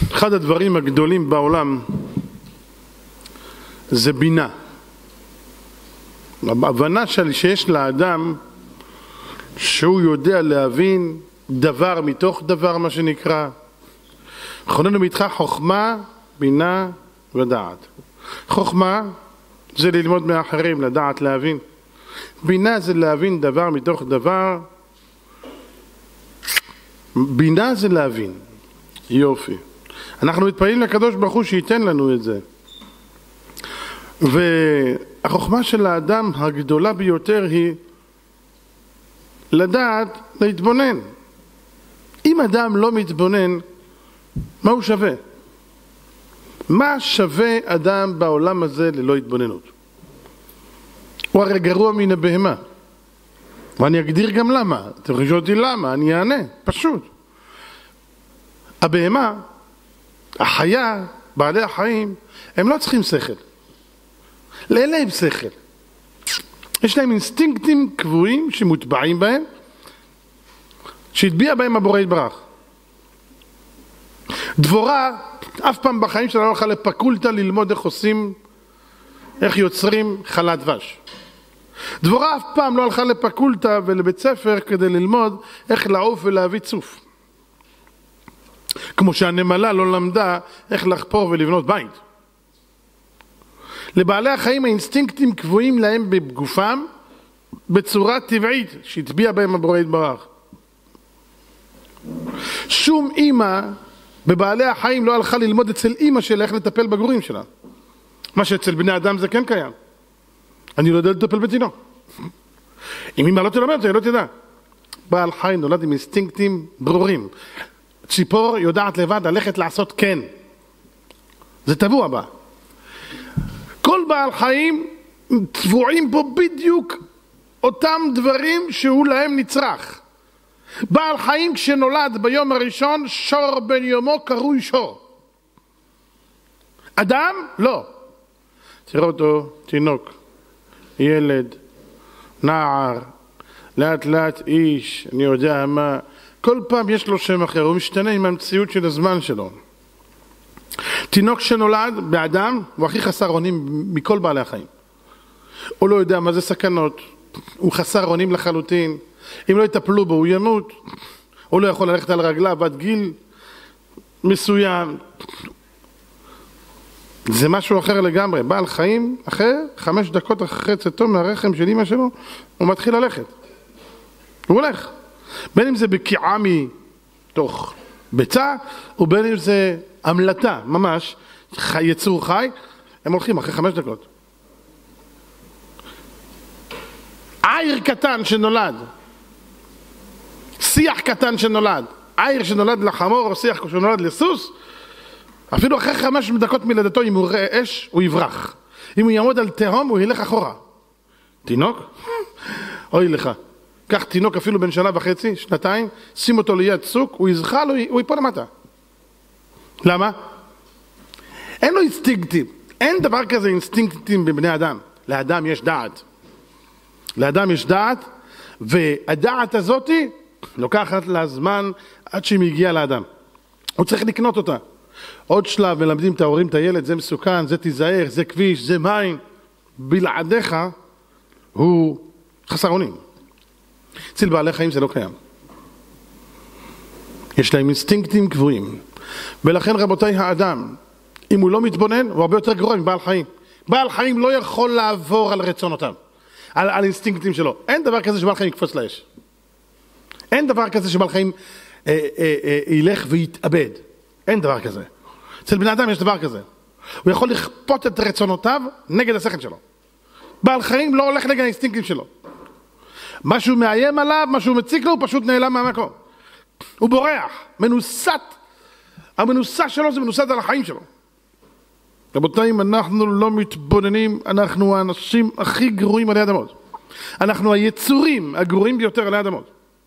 אחד הדברים הגדולים בעולם זה בינה. ההבנה שיש לאדם שהוא יודע להבין דבר מתוך דבר, מה שנקרא. חוננו מתך חוכמה, בינה ודעת. חוכמה זה ללמוד מאחרים, לדעת, להבין. בינה זה להבין דבר מתוך דבר. בינה זה להבין. יופי. אנחנו מתפעלים לקדוש ברוך הוא שייתן לנו את זה. והחוכמה של האדם הגדולה ביותר היא לדעת, להתבונן. אם אדם לא מתבונן, מה הוא שווה? מה שווה אדם בעולם הזה ללא התבוננות? הוא הרי גרוע מן הבהמה. ואני אגדיר גם למה. אתם חושבים אותי למה? אני אענה. פשוט. הבהמה, החיה, בעלי החיים, הם לא צריכים שכל. אין להם שכל. יש להם אינסטינקטים קבועים שמוטבעים בהם, שהטביע בהם הבורא יתברך. דבורה אף פעם בחיים שלה לא הלכה לפקולטה ללמוד איך עושים, איך יוצרים חלת דבש. דבורה אף פעם לא הלכה לפקולטה ולבית ספר כדי ללמוד איך לעוף ולהביא צוף. כמו שהנמלה לא למדה איך לחפור ולבנות בית. לבעלי החיים האינסטינקטים קבועים להם בגופם בצורה טבעית שהטביע בהם הבורא יתברך. שום אמא בבעלי החיים לא הלכה ללמוד אצל אמא שלה איך לטפל בגורים שלה. מה שאצל בני אדם זה כן קיים. אני לא יודע לטפל בתינוק. אם אמא לא תלמד, היא לא תדע. בעל חי נולד עם אינסטינקטים ברורים. ציפור יודעת לבד ללכת לעשות כן. זה טבוע בה. כל בעל חיים טבועים בו בדיוק אותם דברים שהוא להם נצרך. בעל חיים כשנולד ביום הראשון, שור בן יומו קרוי שור. אדם? לא. תראו אותו, תינוק, ילד, נער, לאט לאט איש, אני יודע מה. כל פעם יש לו שם אחר, הוא משתנה עם המציאות של הזמן שלו. תינוק שנולד באדם הוא הכי חסר אונים מכל בעלי החיים. הוא לא יודע מה זה סכנות, הוא חסר אונים לחלוטין. אם לא יטפלו בו הוא ימות, הוא לא יכול ללכת על רגליו עד גיל מסוים. זה משהו אחר לגמרי. בעל חיים אחרי 5 דקות אחרי צאתו מהרחם של אמא שלו הוא מתחיל ללכת, הוא הולך, בין אם זה בקיעה מתוך ביצה ובין אם זה המלטה, ממש יצור חי, הם הולכים אחרי 5 דקות. עיר קטן שנולד, שיח קטן שנולד, עיר שנולד לחמור או שיח שנולד לסוס, אפילו אחרי 5 דקות מלידתו אם הוא ראה אש הוא יברח, אם הוא יעמוד על תהום הוא ילך אחורה. תינוק? אוי לך, קח תינוק אפילו בן 1.5 שנה, 2 שים אותו ליד צוק, הוא יזחל, הוא ייפול למטה. למה? אין לו אינסטינקטים. אין דבר כזה אינסטינקטים בבני אדם. לאדם יש דעת. לאדם יש דעת, והדעת הזאת לוקחת לה זמן עד שהיא מגיעה לאדם. הוא צריך לקנות אותה. עוד שלב מלמדים את ההורים, את הילד, זה מסוכן, זה תיזהר, זה כביש, זה מים. בלעדיך הוא חסר אונים. אצל בעלי חיים זה לא קיים. יש להם אינסטינקטים קבועים. ולכן רבותיי, האדם, אם הוא לא מתבונן, הוא הרבה יותר גרוע מבעל חיים. בעל חיים לא יכול לעבור על רצונותיו, על אינסטינקטים שלו. אין דבר כזה שבעל חיים יקפוץ לאש. אין דבר כזה שבעל חיים ילך ויתאבד. אין דבר כזה. אצל בני אדם יש דבר כזה. הוא יכול לכפות את רצונותיו נגד השכל שלו. בעל חיים לא הולך נגד האינסטינקטים שלו. משהו מאיים עליו, משהו מציק לו, הוא פשוט נעלם מהמקום. הוא בורח, מנוסת. המנוסה שלו זה מנוסת על החיים שלו. רבותיי, אם אנחנו לא מתבוננים, אנחנו האנשים הכי גרועים עלי אדמות. אנחנו היצורים הגרועים ביותר עלי אדמות.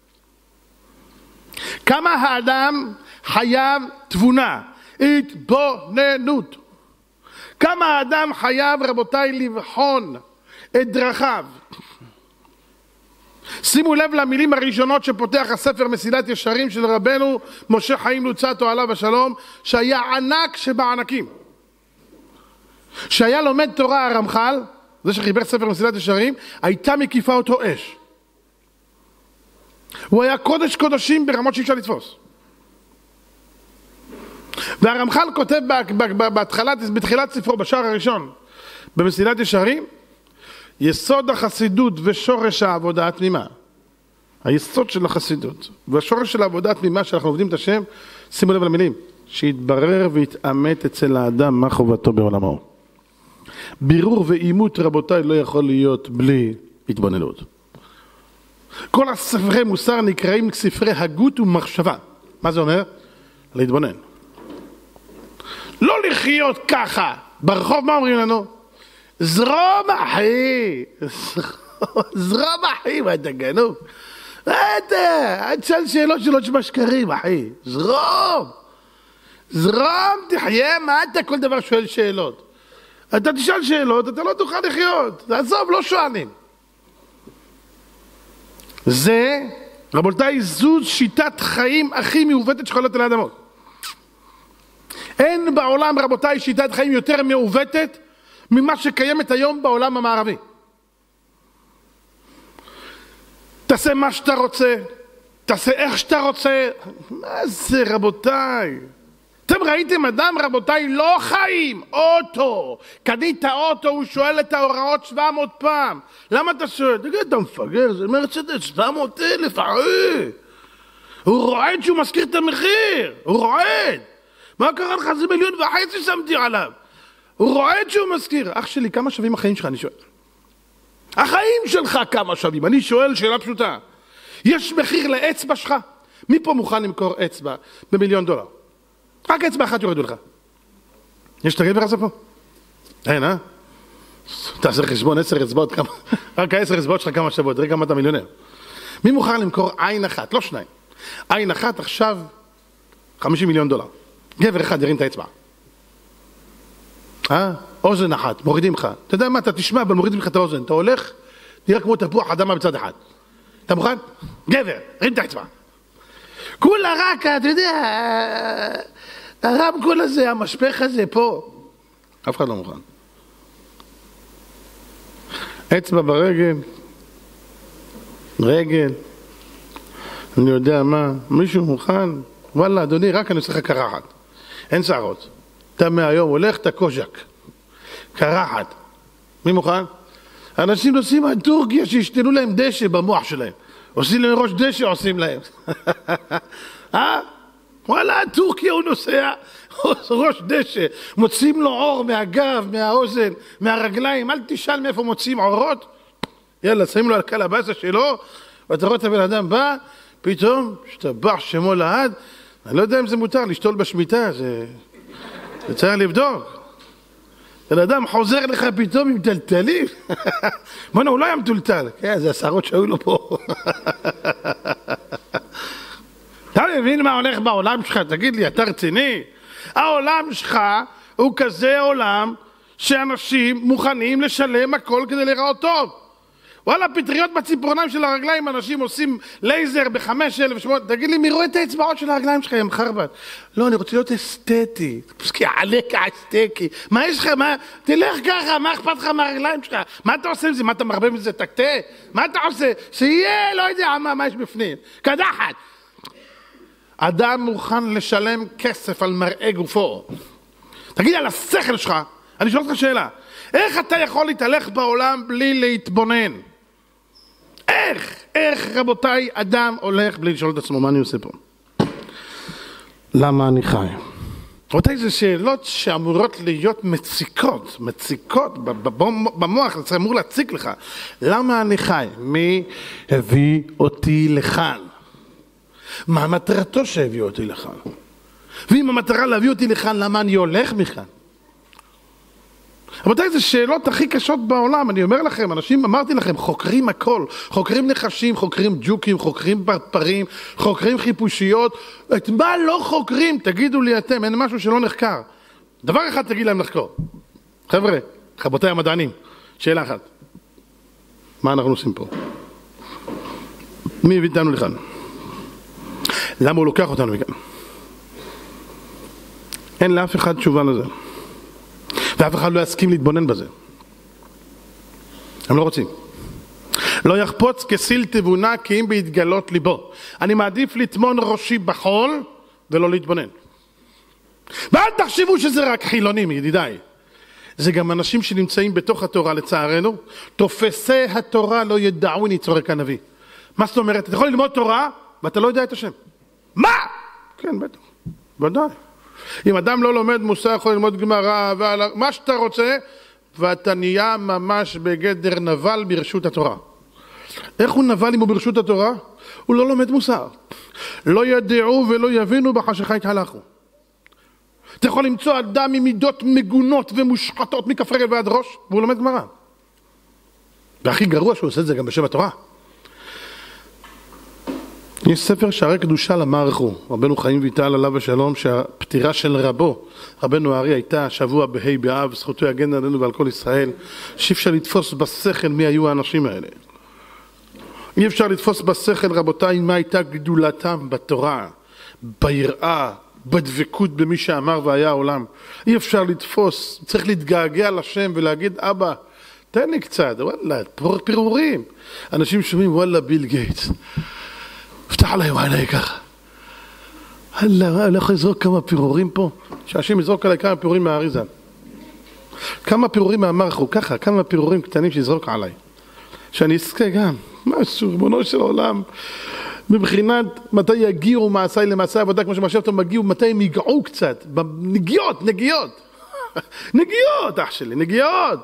כמה האדם חייב תבונה, התבוננות. כמה האדם חייב, רבותיי, לבחון את דרכיו. שימו לב למילים הראשונות שפותח הספר מסילת ישרים של רבנו משה חיים לוצאטו עליו השלום, שהיה ענק שבענקים, שהיה לומד תורה. הרמח"ל, זה שחיבר ספר מסילת ישרים, הייתה מקיפה אותו אש. הוא היה קודש קודשים ברמות שאי אפשר לתפוס. והרמח"ל כותב בתחילת ספרו, בשער הראשון במסילת ישרים, יסוד החסידות ושורש העבודה התמימה. היסוד של החסידות והשורש של העבודה התמימה שאנחנו עובדים את השם, שימו לב למילים, שיתברר ויתאמת אצל האדם מה חובתו בעולמו. בירור ואימות, רבותיי, לא יכול להיות בלי התבוננות. כל הספרי מוסר נקראים ספרי הגות ומחשבה. מה זה אומר? להתבונן. לא לחיות ככה. ברחוב מה אומרים לנו? זרום אחי, זרום אחי, מה אתה גנוב? אל תשאל שאלות שלא תשמע שקרים אחי, זרום, זרום תחיה, מה אתה כל דבר שואל שאלות? אתה תשאל שאלות, אתה לא תוכל לחיות, תעזוב, לא שואלים. זה, רבותיי, זו שיטת חיים הכי מעוותת שחולת על האדמות. אין בעולם, רבותיי, שיטת חיים יותר מעוותת ממה שקיימת היום בעולם המערבי. תעשה מה שאתה רוצה, תעשה איך שאתה רוצה. מה זה, רבותיי? אתם ראיתם אדם, רבותיי, לא חיים, אוטו. קנית אוטו, הוא שואל את ההוראות 700 פעם. למה אתה שואל? תגיד, אתה מפגר, זה מרצדס 700,000, אחי. הוא רועד שהוא מזכיר את המחיר, הוא רועד. מה קרה לך? זה 1.5 מיליון שמתי עליו. הוא רועד שהוא מזכיר. אח שלי, כמה שווים החיים שלך? אני שואל. החיים שלך כמה שווים? אני שואל שאלה פשוטה. יש מחיר לאצבע שלך? מי פה מוכן למכור אצבע ב$1 מיליון? רק אצבע אחת יורדו לך. יש את הגבר הזה פה? אין, תעשה חשבון 10 אצבעות, רק 10 אצבעות שלך כמה שבועות, תראה כמה אתה מיליונר. מי מוכן למכור עין אחת, לא 2, עין אחת עכשיו $50 מיליון. גבר אחד ירים את האצבע. אוזן אחת, מורידים לך. אתה יודע מה, אתה תשמע, אבל מורידים לך את האוזן. אתה הולך, נראה כמו תפוח אדמה בצד אחד. אתה מוכן? גבר, רים את האצבע. כולה רק, אתה יודע, הרמקול הזה, המשפך הזה פה. אף אחד לא מוכן. אצבע ברגל, רגל, אני יודע מה, מישהו מוכן? וואלה, אדוני, רק אני עושה לך קרחת. אין שערות. אתה מהיום הולך, אתה קוז'ק. קרחת. מי מוכן? אנשים נוסעים על טורקיה שישתנו להם דשא במוח שלהם. עושים להם ראש דשא, עושים להם. וואלה, טורקיה הוא נוסע, ראש דשא. מוצאים לו עור מהגב, מהאוזן, מהרגליים. אל תשאל מאיפה מוצאים עורות. יאללה, שמים לו על קלבסה שלו, ואתה רואה את הבן אדם בא, פתאום, שתבח שמו לעד. אני לא יודע אם זה מותר, לשתול בשמיטה, זה צריך לבדוק. בן אדם חוזר לך פתאום עם טלטלים. מונה, הוא לא היה מטולטל. כן, זה השערות שהיו לו פה. אתה מבין מה הולך בעולם שלך? תגיד לי, אתה רציני? העולם שלך הוא כזה עולם שאנשים מוכנים לשלם הכל כדי לראות טוב. וואלה, פטריות בציפורניים של הרגליים, אנשים עושים לייזר ב5,000. תגיד לי, מי רואה את האצבעות של הרגליים שלך, ים חרבט? לא, אני רוצה להיות אסתטי. פסקי עליך אסתטי. מה יש לך? תלך ככה, מה אכפת לך מהרגליים שלך? מה אתה עושה עם זה? מה אתה מרבה מזה? תקטה? מה אתה עושה? שיהיה, לא יודע מה יש בפנים. קדחת. אדם מוכן לשלם כסף על מראה גופו. תגיד על השכל שלך, אני שואל אותך שאלה. איך אתה יכול להתהלך בעולם בלי להתבונן? איך רבותיי אדם הולך בלי לשאול את עצמו מה אני עושה פה? למה אני חי? רבותיי, זה שאלות שאמורות להיות מציקות במוח, זה אמור להציק לך. למה אני חי? מי הביא אותי לכאן? מה מטרתו שהביא אותי לכאן? ואם המטרה להביא אותי לכאן, למה אני הולך מכאן? רבותיי, זה שאלות הכי קשות בעולם. אני אומר לכם, אנשים, אמרתי לכם, חוקרים הכל. חוקרים נחשים, חוקרים ג'וקים, חוקרים פרפרים, חוקרים חיפושיות. את מה לא חוקרים? תגידו לי אתם, אין משהו שלא נחקר. דבר אחד תגיד להם לחקור. חבר'ה, רבותיי המדענים, שאלה אחת. מה אנחנו עושים פה? מי הביא אותנו לכאן? למה הוא לוקח אותנו מכאן? אין לאף אחד תשובה לזה. ואף אחד לא יסכים להתבונן בזה. הם לא רוצים. לא יחפוץ כסיל תבונה כי אם בהתגלות ליבו. אני מעדיף לטמון ראשי בחול ולא להתבונן. ואל תחשבו שזה רק חילונים, ידידיי. זה גם אנשים שנמצאים בתוך התורה לצערנו. תופסי התורה לא ידעוני, צורק הנביא. מה זאת אומרת? אתה יכול ללמוד תורה ואתה לא יודע את השם. מה? כן, בטח. ודאי. אם אדם לא לומד מוסר, יכול ללמוד גמרא, מה שאתה רוצה, ואתה נהיה ממש בגדר נבל ברשות התורה. איך הוא נבל אם הוא ברשות התורה? הוא לא לומד מוסר. לא ידעו ולא יבינו בחשיכה יתהלכו. אתה יכול למצוא אדם עם מידות מגונות ומושחתות מכף רגל ועד ראש, והוא לומד גמרא. והכי גרוע שהוא עושה את זה גם בשם התורה. יש ספר שערי קדושה למערכו, רבנו חיים ויטל עליו השלום, שהפטירה של רבו, רבנו הארי, הייתה שבוע בה' באב, זכותו יגן עלינו ועל כל ישראל, שאי אפשר לתפוס בשכל מי היו האנשים האלה. אי אפשר לתפוס בשכל, רבותיי, מה הייתה גדולתם בתורה, ביראה, בדבקות במי שאמר והיה העולם. אי אפשר לתפוס, צריך להתגעגע לשם ולהגיד, אבא, תן לי קצת, וואלה, פירורים. אנשים שומעים, וואלה, ביל גייטס. פתח עליי ועליי ככה. וואלה, אני יכול לזרוק כמה פירורים פה? שאנשים יזרוק עליי כמה פירורים מהאריזן. כמה פירורים מהמרחו, ככה, כמה פירורים קטנים שיזרוק עליי. שאני אזכה גם, משהו, ריבונו של עולם, מבחינת מתי יגיעו מעשיי למעשי עבודה, כמו שמשה אותו מגיעו, מתי הם יגעו קצת, נגיעות, נגיעות, אח שלי, נגיעות.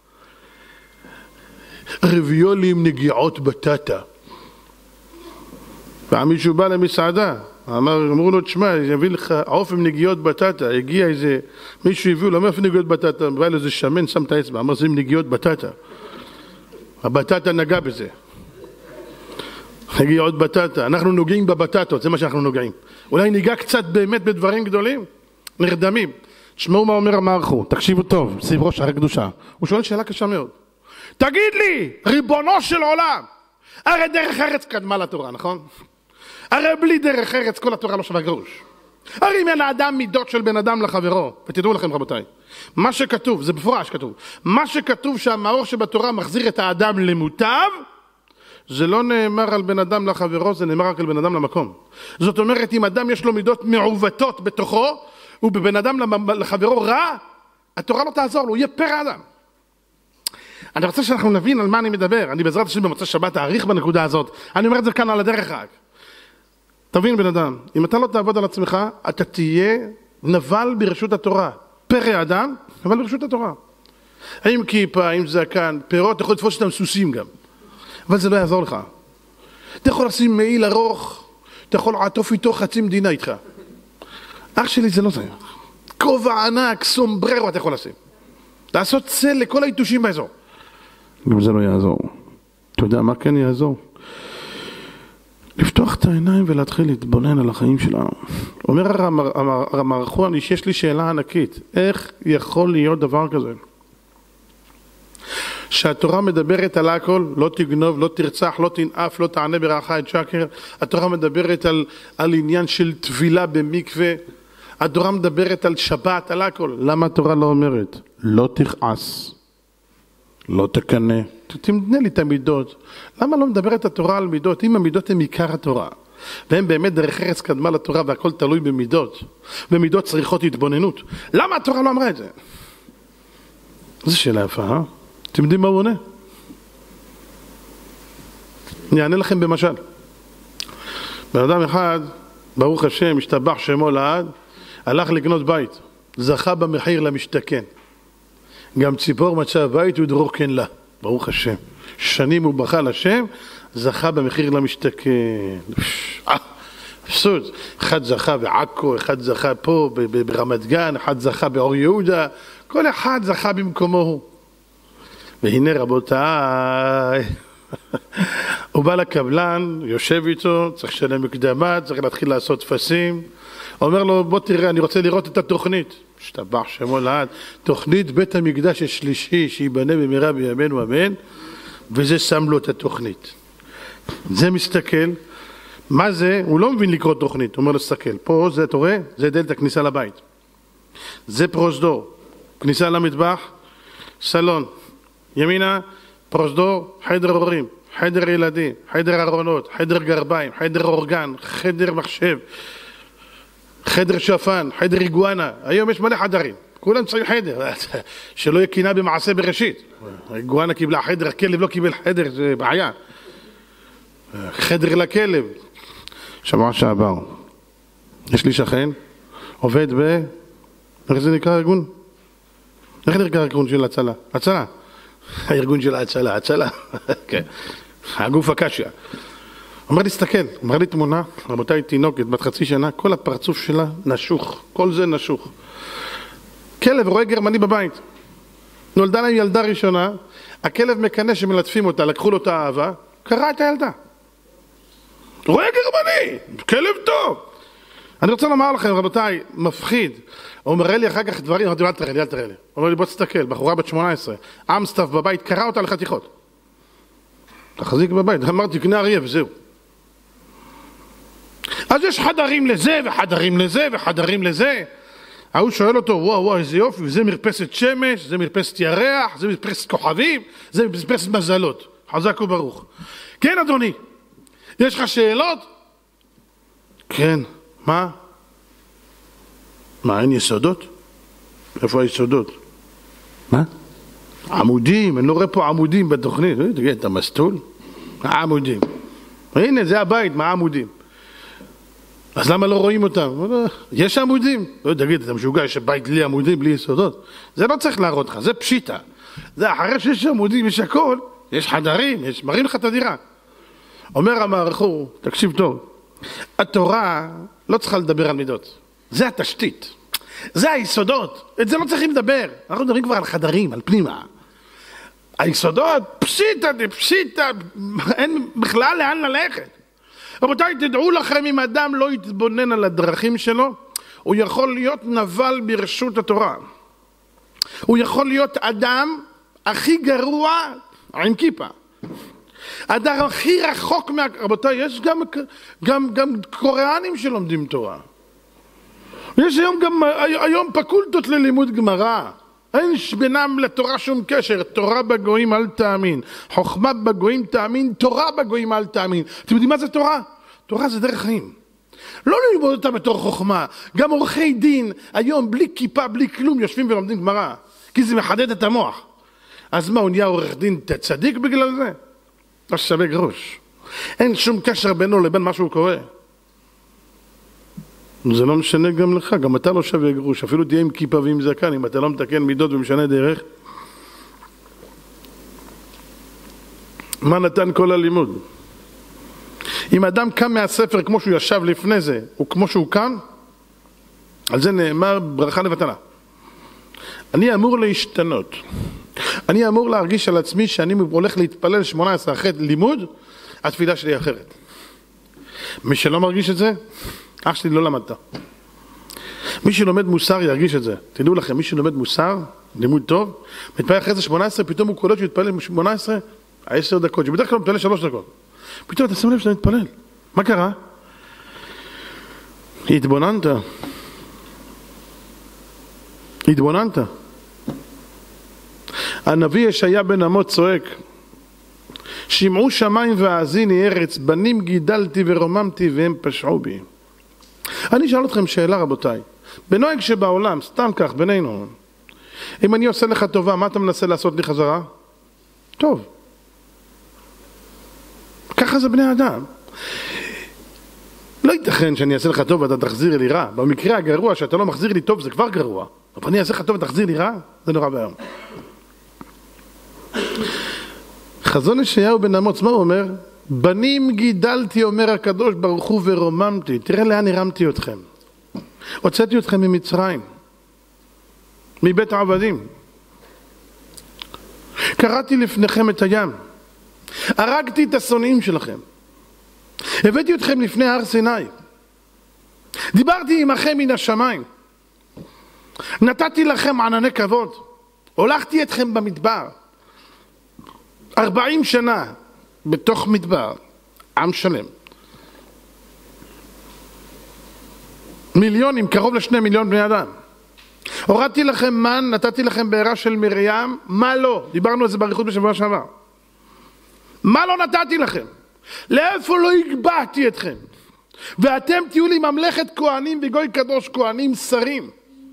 רביולים נגיעות בטטה. פעם מישהו בא למסעדה, אמרו לו, תשמע, יביא לך עוף עם נגיעות בטטה, הגיע איזה, מישהו הביאו לו, איפה נגיעות בטטה? בא לו איזה שמן, שם את האצבע, אמר, זה עם נגיעות בטטה. הבטטה נגע בזה. נגיעות בטטה, אנחנו נוגעים בבטטות, זה מה שאנחנו נוגעים. אולי ניגע קצת באמת בדברים גדולים, נרדמים. תשמעו מה אומר המערכו, תקשיבו טוב, סביב ראש שערי קדושה. הוא שואל שאלה קשה מאוד. תגיד לי, ריבונו של עולם, הרי דרך ארץ קדמה לתורה, נכון? הרי בלי דרך ארץ כל התורה לא שווה גרוש. הרי אם אין האדם מידות של בן אדם לחברו, ותדעו לכם רבותיי, מה שכתוב, זה בפורש כתוב, מה שכתוב שהמאור שבתורה מחזיר את האדם למוטב, זה לא נאמר על בן אדם לחברו, זה נאמר רק על בן אדם למקום. זאת אומרת, אם אדם יש לו מידות מעוותות בתוכו, ובבן אדם לחברו רע, התורה לא תעזור לו, הוא יהיה פרא אדם. אני רוצה שאנחנו נבין על מה אני מדבר. אני בעזרת השם במוצאי שבת אאריך בנקודה הזאת. אני אומר את זה כאן על הדרך רק. תבין בן אדם, אם אתה לא תעבוד על עצמך, אתה תהיה נבל ברשות התורה. פרא אדם, אבל ברשות התורה. עם כיפה, עם זקן, פירות, אתה יכול לתפוס אותם סוסים גם. אבל זה לא יעזור לך. אתה יכול לשים מעיל ארוך, אתה יכול לעטוף איתו חצי מדינה איתך. אח שלי זה לא זה. כובע ענק, סומבררו אתה יכול לשים. לעשות צל לכל היתושים באזור. גם זה לא יעזור. אתה יודע מה כן יעזור? לפתוח את העיניים ולהתחיל להתבונן על החיים שלנו. אומר המערכו, יש לי שאלה ענקית. איך יכול להיות דבר כזה? שהתורה מדברת על הכל, לא תגנוב, לא תרצח, לא תנאף, לא תענה ברעך את שקר. התורה מדברת על עניין של טבילה במקווה. התורה מדברת על שבת, על הכל. למה התורה לא אומרת? לא תכעס, לא תקנה. תמנה לי את המידות. למה לא מדברת התורה על מידות? אם המידות הן עיקר התורה, והן באמת דרך ארץ קדמה לתורה והכל תלוי במידות, ומידות צריכות התבוננות. למה התורה לא אמרה את זה? זו שאלה יפה, אתם יודעים מה הוא עונה? אני אענה לכם במשל. בן אדם אחד, ברוך השם, השתבח שמו לעד, הלך לקנות בית, זכה במחיר למשתכן. גם ציפור מצא בית ודרור כן לה, ברוך השם. שנים הוא בכה לשם, זכה במחיר למשתכן. פשוט, אחד זכה בעכו, אחד זכה פה ברמת גן, אחד זכה באור יהודה, כל אחד זכה במקומו הוא. והנה רבותיי, הוא בא לקבלן, יושב איתו, צריך לשלם מקדמה, צריך להתחיל לעשות תפסים. אומר לו, בוא תראה, אני רוצה לראות את התוכנית. השתבח שמו לעד. תוכנית בית המקדש השלישי, שיבנה במהרה בימינו אמן, וזה שם לו את התוכנית. זה מסתכל, מה זה? הוא לא מבין לקרוא תוכנית, הוא אומר לו, סתכל, פה זה, אתה רואה? זה דלת הכניסה לבית. זה פרוזדור, כניסה למטבח, סלון, ימינה, פרוזדור, חדר הורים, חדר ילדים, חדר ארונות, חדר גרביים, חדר אורגן, חדר מחשב, חדר שפן, חדר איגואנה, היום יש מלא חדרים, כולם צריכים חדר, שלא יהיה קינה במעשה בראשית, איגואנה קיבלה חדר, הכלב לא קיבל חדר, זה בעיה, חדר לכלב. שבוע שעבר, יש לי שכן, עובד איך זה נקרא ארגון? איך נקרא ארגון של הצלה? הצלה. הארגון של ההצלה, הצלה. כן. הגוף הקשיא. אומר לי, תסתכל, אומר לי תמונה, רבותיי, תינוקת, בת חצי שנה, כל הפרצוף שלה נשוך, כל זה נשוך. כלב רואה גרמני בבית. נולדה להם ילדה ראשונה, הכלב מקנה שמלטפים אותה, לקחו לו את האהבה, קרא את הילדה. רואה גרמני, כלב טוב. אני רוצה לומר לכם, רבותיי, מפחיד. הוא מראה לי אחר כך דברים, אמרתי, אל תראה לי, אל תראה לי. הוא אומר לי, בוא תסתכל, בחורה בת 18, אמסטף בבית, קרא אותה לחתיכות. תחזיק בבית, אמרתי, קנה אריה וזהו. אז יש חדרים לזה, וחדרים לזה, וחדרים לזה. הוא שואל אותו, וואו, איזה יופי, זה מרפסת שמש, זה מרפסת ירח, זה מרפסת כוכבים, זה מרפסת מזלות. חזק וברוך. כן, אדוני, יש לך שאלות? כן. מה? מה, אין יסודות? איפה היסודות? מה? עמודים, אני לא רואה פה עמודים בתוכנית. תגיד, אתה מסטול? עמודים. הנה, זה הבית, מה עמודים? אז למה לא רואים אותם? יש עמודים? לא, תגיד, אתה משוגע, יש בית בלי עמודים, בלי יסודות? זה לא צריך להראות לך, זה פשיטה. זה אחרי שיש עמודים, יש הכל, יש חדרים, מראים לך את הדירה. אומר המערכו, תקשיב טוב, התורה לא צריכה לדבר על מידות, זה התשתית, זה היסודות, את זה לא צריכים לדבר, אנחנו מדברים כבר על חדרים, על פנימה. היסודות, פשיטה, אין בכלל לאן ללכת. רבותיי, תדעו לכם, אם אדם לא יתבונן על הדרכים שלו, הוא יכול להיות נבל ברשות התורה. הוא יכול להיות אדם הכי גרוע עם כיפה. אדם הכי רחוק רבותיי, יש גם קוריאנים שלומדים תורה. יש היום פקולטות ללימוד גמרא. אין בינם לתורה שום קשר. תורה בגויים אל תאמין, חוכמה בגויים תאמין, תורה בגויים אל תאמין. אתם יודעים מה זה תורה? תורה זה דרך חיים. לא ללמוד אותה בתור חוכמה. גם עורכי דין היום בלי כיפה, בלי כלום, יושבים ולומדים גמרא, כי זה מחדד את המוח. אז מה, הוא נהיה עורך דין צדיק בגלל זה? לא שווה גרוש. אין שום קשר בינו לבין מה שהוא קורא. זה לא משנה גם לך, גם אתה לא שווה גרוש. אפילו תהיה עם כיפה ועם זקן, אם אתה לא מתקן מידות ומשנה דרך. מה נתן כל הלימוד? אם אדם קם מהספר כמו שהוא ישב לפני זה, וכמו שהוא קם, על זה נאמר ברכה לבטלה. אני אמור להשתנות. אני אמור להרגיש על עצמי שאני הולך להתפלל 18 אחרי לימוד, התפילה שלי אחרת. מי שלא מרגיש את זה, אח שלי לא למדת. מי שלומד מוסר ירגיש את זה. תדעו לכם, מי שלומד מוסר, לימוד טוב, מתפלל אחרי זה 18, פתאום הוא קולט שהוא יתפלל 18, 10 דקות, שבדרך כלל הוא מתפלל 3 דקות. פתאום אתה שם לב שאתה מתפלל. מה קרה? התבוננת. התבוננת. הנביא ישעיה בן אמוץ צועק, שמעו שמיים והאזיני ארץ, בנים גידלתי ורוממתי והם פשעו בי. אני אשאל אתכם שאלה רבותיי, בנוהג שבעולם, סתם כך בינינו, אם אני עושה לך טובה, מה אתה מנסה לעשות לי חזרה? טוב. ככה זה בני אדם. לא ייתכן שאני אעשה לך טוב ואתה תחזיר לי רע. במקרה הגרוע שאתה לא מחזיר לי טוב זה כבר גרוע. אבל אני אעשה לך טוב ותחזיר לי רע, זה נורא בעיה. חזון ישעיהו בן אמוץ, מה הוא אומר? בנים גידלתי, אומר הקדוש ברוך הוא, ורוממתי. תראה לאן הרמתי אתכם. הוצאתי אתכם ממצרים, מבית העבדים. קראתי לפניכם את הים. הרגתי את השונאים שלכם. הבאתי אתכם לפני הר סיני. דיברתי עמכם מן השמיים. נתתי לכם ענני כבוד. הולכתי אתכם במדבר. 40 שנה בתוך מדבר. עם שלם. מיליונים, קרוב ל2 מיליון בני אדם. הורדתי לכם מן, נתתי לכם בעירה של מרים, מה לא? דיברנו על זה באריכות בשבוע שעבר. מה לא נתתי לכם? לאיפה לא הגבהתי אתכם? ואתם תהיו לי ממלכת כהנים וגוי קדוש, כהנים שרים.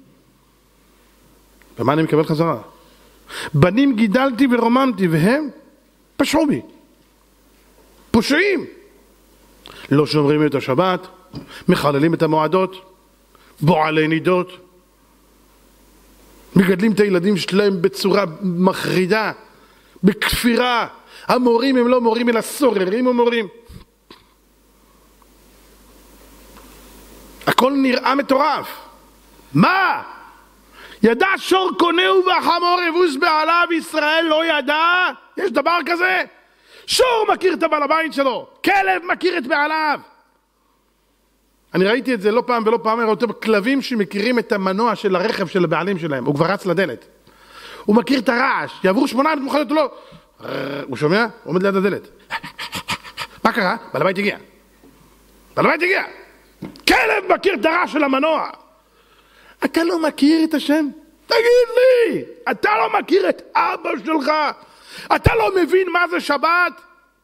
ומה אני מקבל חזרה? בנים גידלתי ורוממתי והם פשעו בי. פושעים. לא שומרים את השבת, מחללים את המועדות, בועלי נידות, מגדלים את הילדים שלהם בצורה מחרידה, בכפירה. המורים הם לא מורים אלא סוררים ומורים. הכל נראה מטורף. מה? ידע שור קונהו והחמור יבוס בעליו, ישראל לא ידע? יש דבר כזה? שור מכיר את הבעל הבית שלו, כלב מכיר את בעליו. אני ראיתי את זה לא פעם ולא פעם, ראיתי כלבים שמכירים את המנוע של הרכב של הבעלים שלהם, הוא כבר רץ לדלת. הוא מכיר את הרעש, יעברו 800 מכוניות לו, הוא שומע? הוא עומד ליד הדלת. מה קרה? בעל הבית הגיע. בעל הבית הגיע. כלב מכיר את הרעש של המנוע. אתה לא מכיר את השם? תגיד לי, אתה לא מכיר את אבא שלך? אתה לא מבין מה זה שבת?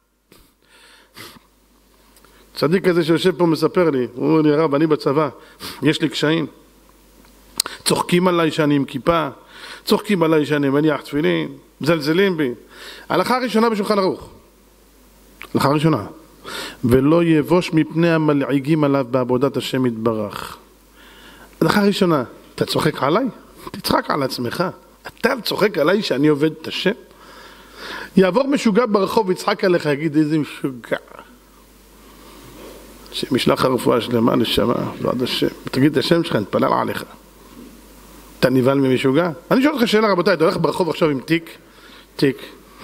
צדיק כזה שיושב פה מספר לי, הוא אומר לי, הרב, אני בצבא, יש לי קשיים. צוחקים עליי שאני עם כיפה, צוחקים עליי שאני מניח תפילין, מזלזלים בי. הלכה ראשונה בשולחן ערוך. הלכה ראשונה. ולא יבוש מפני המלעיגים עליו בעבודת השם יתברך. הלכה ראשונה. אתה צוחק עליי? תצחק על עצמך. אתה צוחק עליי שאני עובד את השם? יעבור משוגע ברחוב ויצחק עליך, יגיד איזה משוגע. שמשלח הרפואה שלמה נשמה, ועד השם. תגיד את השם שלך, נתפלל עליך. אתה נבהל ממשוגע? אני שואל אותך שאלה, רבותיי, אתה הולך ברחוב עכשיו עם תיק.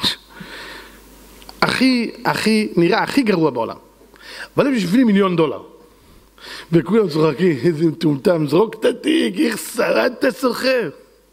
נראה הכי גרוע בעולם. אבל הם בשבילי $1,000,000. וכולם צוחקים, איזה מטומטם, זרוק את התיק, איך שרד את הסוחר.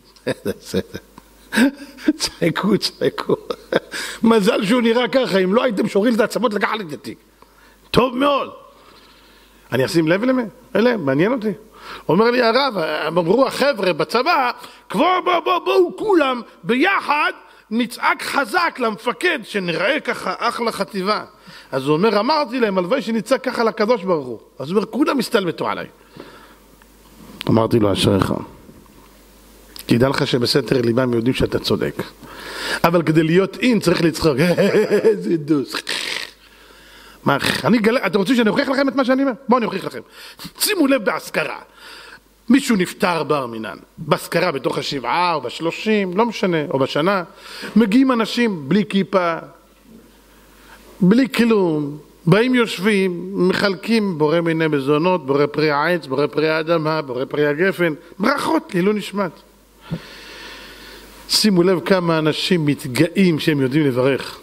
צחקו. מזל שהוא נראה ככה, אם לא הייתם שורים את העצמות לקחת את התיק. טוב מאוד. אני אשים לב אליהם, מעניין אותי. אומר לי הרב, אמרו החבר'ה בצבא, בואו כולם ביחד נצעק חזק למפקד שנראה ככה אחלה חטיבה. אז הוא אומר, אמרתי להם, הלוואי שנצעק ככה לקדוש ברוך הוא. אז הוא אומר, כולם מסתלבטו עליי. אמרתי לו, אשריך. תדע לך שבסתר ליבם יודעים שאתה צודק. אבל כדי להיות אין צריך לצחוק. איזה דוס. מה, אתם רוצים שאני אוכיח לכם את מה שאני אומר? בואו אני אוכיח לכם. שימו לב בהשכרה. מישהו נפטר בר מינן. בהשכרה בתוך ה7 או ב30, לא משנה, או בשנה. מגיעים אנשים בלי כיפה, בלי כלום. באים יושבים, מחלקים בורא מיני מזונות, בורא פרי העץ, בורא פרי האדמה, בורא פרי הגפן. ברכות, לעילוי נשמת. שימו לב כמה אנשים מתגאים שהם יודעים לברך.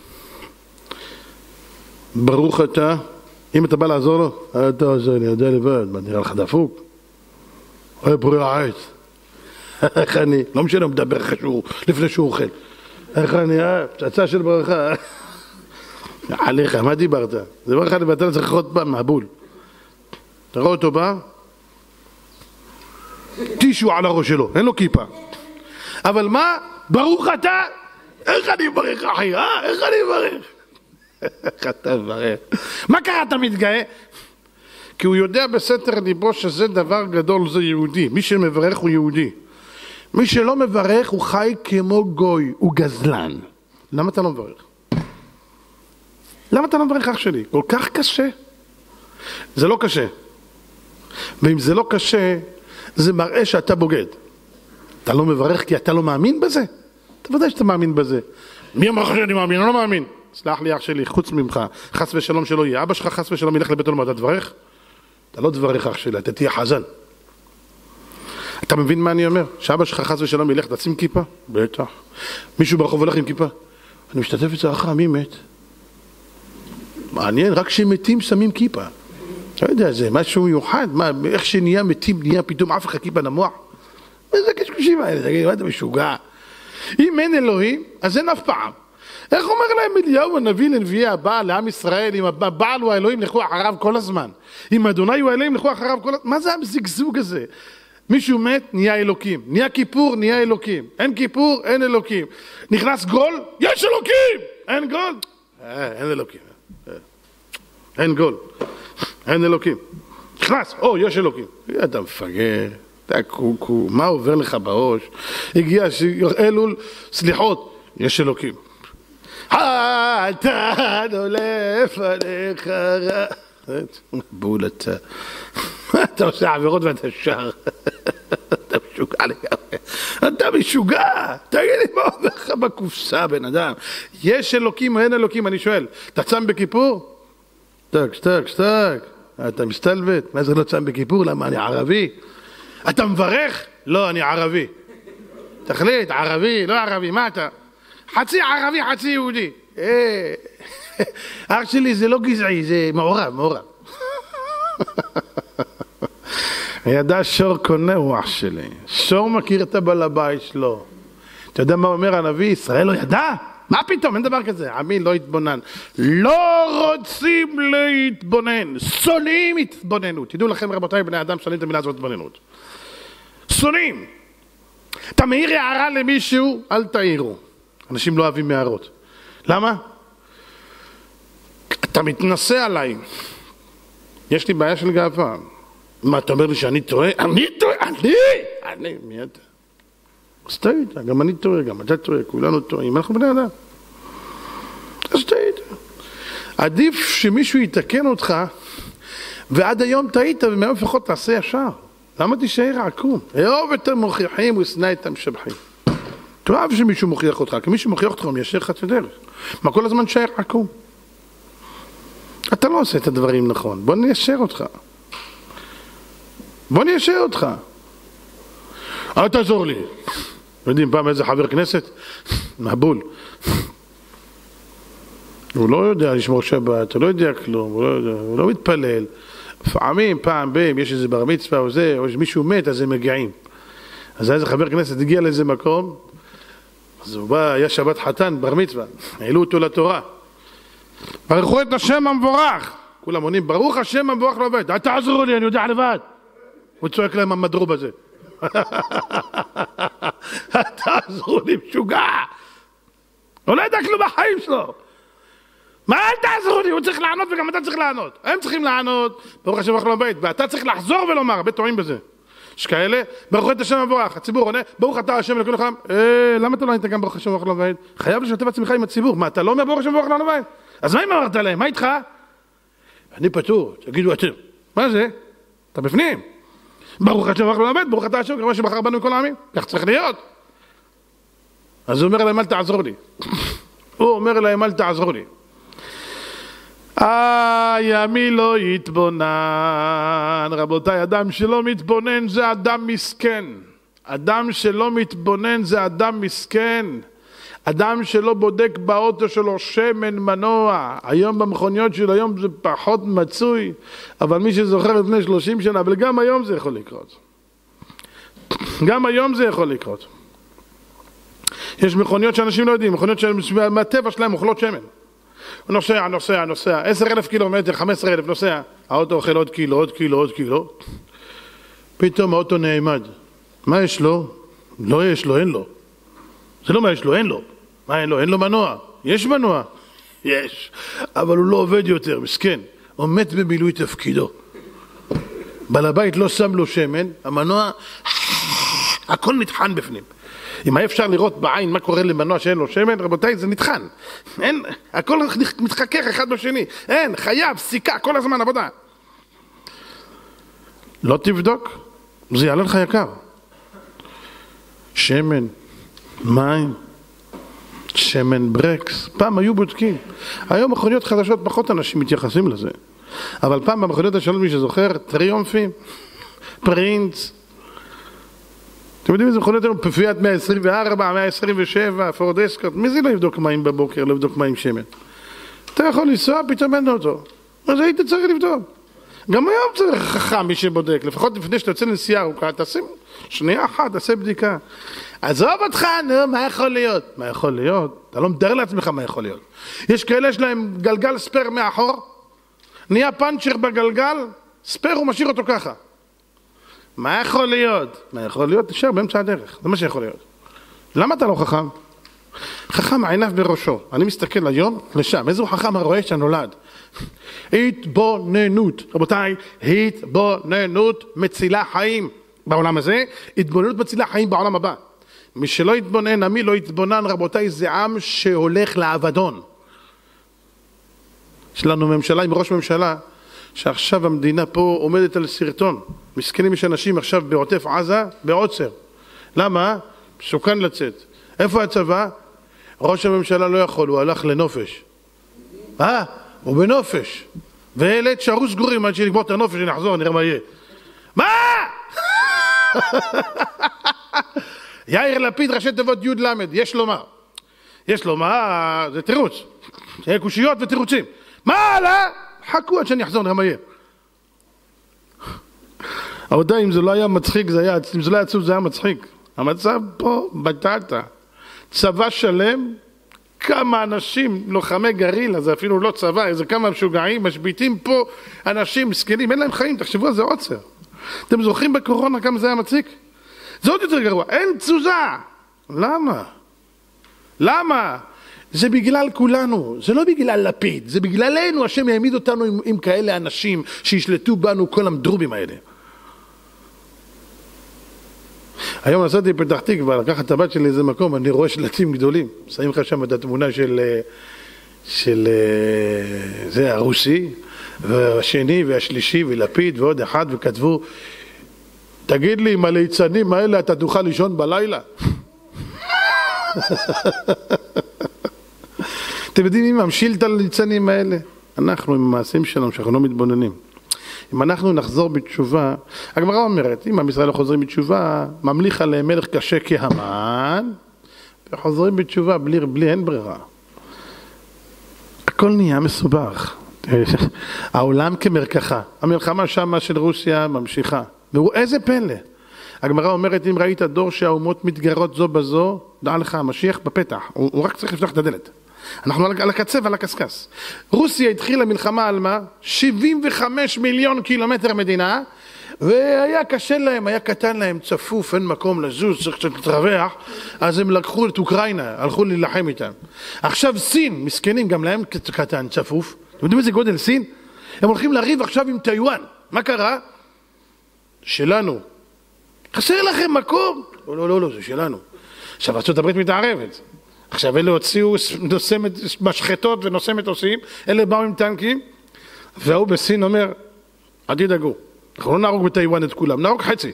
ברוך אתה, אם אתה בא לעזור לו, אתה עוזר לי, יודע לבד, מה נראה לך דפוק? אוי פרי העץ. איך אני, לא משנה, הוא מדבר לפני שהוא אוכל. איך אני, פצצה של ברכה. עליך, מה דיברת? זה ברכה לבטל צריך עוד פעם מהבול. תראה אותו בא, טישו על הראש שלו, אין לו כיפה. אבל מה? ברוך אתה? איך אני מברך אחי? איך אני מברך? איך אתה מברך? מה קרה אתה מתגאה? כי הוא יודע בסתר ליבו שזה דבר גדול, זה יהודי. מי שמברך הוא יהודי. מי שלא מברך הוא חי כמו גוי, הוא גזלן. למה אתה לא מברך? למה אתה לא מברך אח שלי? כל כך קשה. זה לא קשה. ואם זה לא קשה, זה מראה שאתה בוגד. אתה לא מברך כי אתה לא מאמין בזה? אתה ודאי שאתה מאמין בזה. מי אמר לך שאני מאמין? אני לא מאמין. סלח לי אח שלי, חוץ ממך, חס ושלום שלא יהיה. אבא שלך חס ושלום ילך לבית עולמו, אתה תברך? אתה לא תברך אח שלי, אתה תהיה חזן. אתה מבין מה אני אומר? שאבא שלך חס ושלום ילך, תשים כיפה? בטח. מישהו ברחוב הולך עם כיפה? אני משתתף אצלך, מי מת? מעניין, רק שמתים שמים כיפה. אתה יודע, זה משהו מיוחד. מה, איך שנהיה מתים, נהיה פתאום אף אחד כיפה נמוח? איזה קשקושים האלה, תגיד, מה אתה משוגע? אם אין אלוהים, אז אין אף פעם. איך אומר להם אליהו הנביא לנביאי הבא לעם ישראל, אם הבעל הוא האלוהים לכו אחריו כל הזמן, אם אדוני הוא האלוהים לכו אחריו כל הזמן, מה זה הזגזוג הזה? מישהו מת, נהיה אלוקים, נהיה כיפור, נהיה אלוקים, אין כיפור, אין אלוקים, נכנס גול, יש אלוקים, אין גול, אין אלוקים, אין גול, אין אלוקים, נכנס, יש אלוקים, אתה מפגר, אתה קוקו, מה עובר לך בראש? הגיע אלול, סליחות, יש אלוקים. אתה נולף עליך רע. בול אתה. אתה עושה עבירות ואתה שר. אתה משוגע לגמרי. אתה משוגע. תגיד לי מה עובר לך בקופסה, בן אדם. יש אלוקים או אין אלוקים? אני שואל. אתה צם בכיפור? שתק. אתה מסתלבט. מה זה לא צם בכיפור? למה אני ערבי? אתה מברך? לא, אני ערבי. תחליט, ערבי, לא ערבי, מה אתה? חצי ערבי, חצי יהודי. אח שלי זה לא גזעי, זה מעורב. ידע שור קונה הוא אח שלי. שור מכיר את הבעל הבית שלו. אתה יודע מה אומר הנביא? ישראל לא ידע? מה פתאום? אין דבר כזה. עמי לא התבונן. לא רוצים להתבונן. שונאים התבוננות. תדעו לכם רבותיי בני אדם, שונאים את המילה הזאת התבוננות. שונאים. אתה מעיר הערה למישהו, אל תעירו. אנשים לא אוהבים מערות. למה? אתה מתנסה עליי. יש לי בעיה של גאווה. מה, אתה אומר לי שאני טועה? אני טועה? אני? מי אתה? אז טעית, גם אני טועה, גם אתה טועה, כולנו טועים, אנחנו בני אדם. אז טעית. עדיף שמישהו יתקן אותך, ועד היום טעית, ומהיום לפחות תעשה ישר. למה תישאר עקום? אהוב את המוכיחים ושנא את המשבחים. תאהב שמישהו מוכיח אותך, כי מישהו מוכיח אותך הוא מיישר לך את הדרך. מה כל הזמן תישאר עקום? אתה לא עושה את הדברים נכון, בוא ניישר אותך. אל תעזור לי. יודעים פעם איזה חבר כנסת? מבול. הוא לא יודע לשמור שבת, הוא לא יודע כלום, הוא לא מתפלל. לפעמים, פעם בהם, יש איזה בר מצווה או זה, או מישהו מת, אז הם מגיעים. אז איזה חבר כנסת הגיע לאיזה מקום, אז הוא בא, היה שבת חתן, בר מצווה, העלו אותו לתורה. ברכו את השם המבורך. כולם עונים, ברוך השם המבורך לא עובד. אל תעזרו לי, אני יודע לבד. הוא צועק להם המדרוב הזה. אל תעזרו לי, משוגע. הוא לא יודע כלום בחיים שלו. מה אל תעזרו לי? הוא צריך לענות וגם אתה צריך לענות. הם צריכים לענות, ברוך השם המבורך לא עובד. ואתה צריך לחזור ולומר, הרבה טועים בזה. יש כאלה, ברכו את השם המבורך. הציבור עונה, ברוך אתה השם אלוקינו חלם. למה אתה לא ענית גם ברוך השם המבורך לא עובד? חייב לשתף עצמך עם הציבור. מה, אתה לא אומר ברוך השם המבורך לא עובד? אז מה אם אמרת להם? מה איתך? אני פטור, תגידו אתם. מה זה? אתה בפנים. ברוך השם המבורך לא עובד, ברוך אתה השם, כמו שבחר בנו כל העמים. כך צריך להיות. אז הוא אומר להם, אל תעזור לי. הוא אומר להם, אל תעזור לי. עמי לא יתבונן. רבותיי, אדם שלא מתבונן זה אדם מסכן. אדם שלא מתבונן זה אדם מסכן. אדם שלא בודק באוטו שלו שמן מנוע. היום במכוניות של היום זה פחות מצוי, אבל מי שזוכר לפני 30 שנה, אבל גם היום זה יכול לקרות. גם היום זה יכול לקרות. יש מכוניות שאנשים לא יודעים, מכוניות מהטבע שלהם אוכלות שמן. הוא נוסע, 10,000 קילומטר, 15,000 נוסע, האוטו אוכל עוד קילו, פתאום האוטו נעמד. מה יש לו? לא יש לו, אין לו. זה לא מה יש לו, אין לו. מה אין לו? אין לו מנוע. יש מנוע? יש. אבל הוא לא עובד יותר, מסכן. הוא מת במילוי תפקידו. בעל הבית לא שם לו שמן, המנוע, הכל נטחן בפנים. אם היה אפשר לראות בעין מה קורה למנוע שאין לו שמן, רבותיי, זה נטחן. אין, הכל מתחכך אחד בשני. אין, חייב, סיכה, כל הזמן עבודה. לא תבדוק, זה יעלה לך יקר. שמן, מים, שמן ברקס, פעם היו בודקים. היום מכוניות חדשות פחות אנשים מתייחסים לזה. אבל פעם במכוניות השאלות מי שזוכר, טריומפים, פרינץ, אתם יודעים איזה מכוניות היום? פיאט 124, 127, פורד אסקורט, מי זה לא יבדוק מים בבוקר, לא יבדוק מים שמן? אתה יכול לנסוע, פתאום אין אותו. אז היית צריך לבדוק. גם היום צריך חכם מי שבודק, לפחות לפני שאתה יוצא לנסיעה ארוכה, שנייה אחת, תעשה בדיקה. עזוב אותך, נו, מה יכול להיות? מה יכול להיות? אתה לא מדבר לעצמך מה יכול להיות. יש כאלה יש להם גלגל ספר מאחור, נהיה פנצ'ר בגלגל, ספר הוא משאיר אותו ככה. מה יכול להיות? מה יכול להיות? תשאר באמצע הדרך, זה מה שיכול להיות. למה אתה לא חכם? חכם עיניו בראשו. אני מסתכל היום לשם, איזה חכם הרואה שנולד? התבוננות, רבותיי, התבוננות מצילה חיים בעולם הזה, התבוננות מצילה חיים בעולם הבא. מי שלא יתבונן, עמי לא יתבונן, רבותיי, זה עם שהולך לאבדון. יש לנו ממשלה עם ראש ממשלה, שעכשיו המדינה פה עומדת על סרטון. מסכנים יש אנשים עכשיו בעוטף עזה, בעוצר. למה? מסוכן לצאת. איפה הצבא? ראש הממשלה לא יכול, הוא הלך לנופש. הוא בנופש. ואלה תשארו סגורים עד שנגמור את הנופש ונחזור, נראה מה יהיה. מה? יאיר לפיד, ראשי תיבות י' למד, יש לו מה? יש לו מה? זה תירוץ. זה קושיות ותירוצים. מה הלאה? חכו עד שאני אחזור, נראה מה יהיה. אבל אם זה לא היה מצחיק, אם זה לא היה עצוב, זה היה מצחיק. המצב פה בטטה. צבא שלם, כמה אנשים, לוחמי גרילה, זה אפילו לא צבא, איזה כמה משוגעים, משביטים פה אנשים מסכנים, אין להם חיים, תחשבו על זה עוצר. אתם זוכרים בקורונה כמה זה היה מציק? זה עוד יותר גרוע, אין תזוזה. למה? למה? זה בגלל כולנו, זה לא בגלל לפיד, זה בגללנו, השם יעמיד אותנו עם כאלה אנשים שישלטו בנו כל המדרובים האלה. היום נסעתי בפתח תקווה, לקחת את הבת שלי לאיזה מקום, אני רואה שלטים גדולים, שמים לך שם את התמונה של זה הרוסי, והשני והשלישי ולפיד ועוד אחד, וכתבו, תגיד לי, עם הליצנים האלה אתה תוכל לישון בלילה? אתם יודעים מי ממשיל את הליצנים האלה? אנחנו עם המעשים שלנו, שאנחנו לא מתבוננים. אם אנחנו נחזור בתשובה, הגמרא אומרת, אם עם ישראל לא חוזרים בתשובה, ממליך עליהם מלך קשה כהמן, וחוזרים בתשובה בלי אין ברירה. הכל נהיה מסובך. העולם כמרקחה. המלחמה שמה של רוסיה ממשיכה. והוא איזה פלא. הגמרא אומרת, אם ראית דור שהאומות מתגרות זו בזו, דע לך, המשיח בפתח. הוא רק צריך לפתוח את הדלת. אנחנו על הקצה ועל הקסקס. רוסיה התחילה מלחמה על מה? 75 מיליון קילומטר מדינה, והיה קשה להם, היה קטן להם, צפוף, אין מקום לזוז, צריך קצת להתרווח, אז הם לקחו את אוקראינה, הלכו להילחם איתם. עכשיו סין, מסכנים, גם להם קטן, צפוף. אתם יודעים איזה גודל סין? הם הולכים לריב עכשיו עם טיואן. מה קרה? שלנו. חסר לכם מקום? לא, זה שלנו. עכשיו ארצות הברית מתערבת. עכשיו אלה הוציאו משחטות ונושא מטוסים, אלה באו עם טנקים, והוא בסין אומר, אל תדאגו, אנחנו לא נהרוג בטיואן את כולם, נהרוג חצי.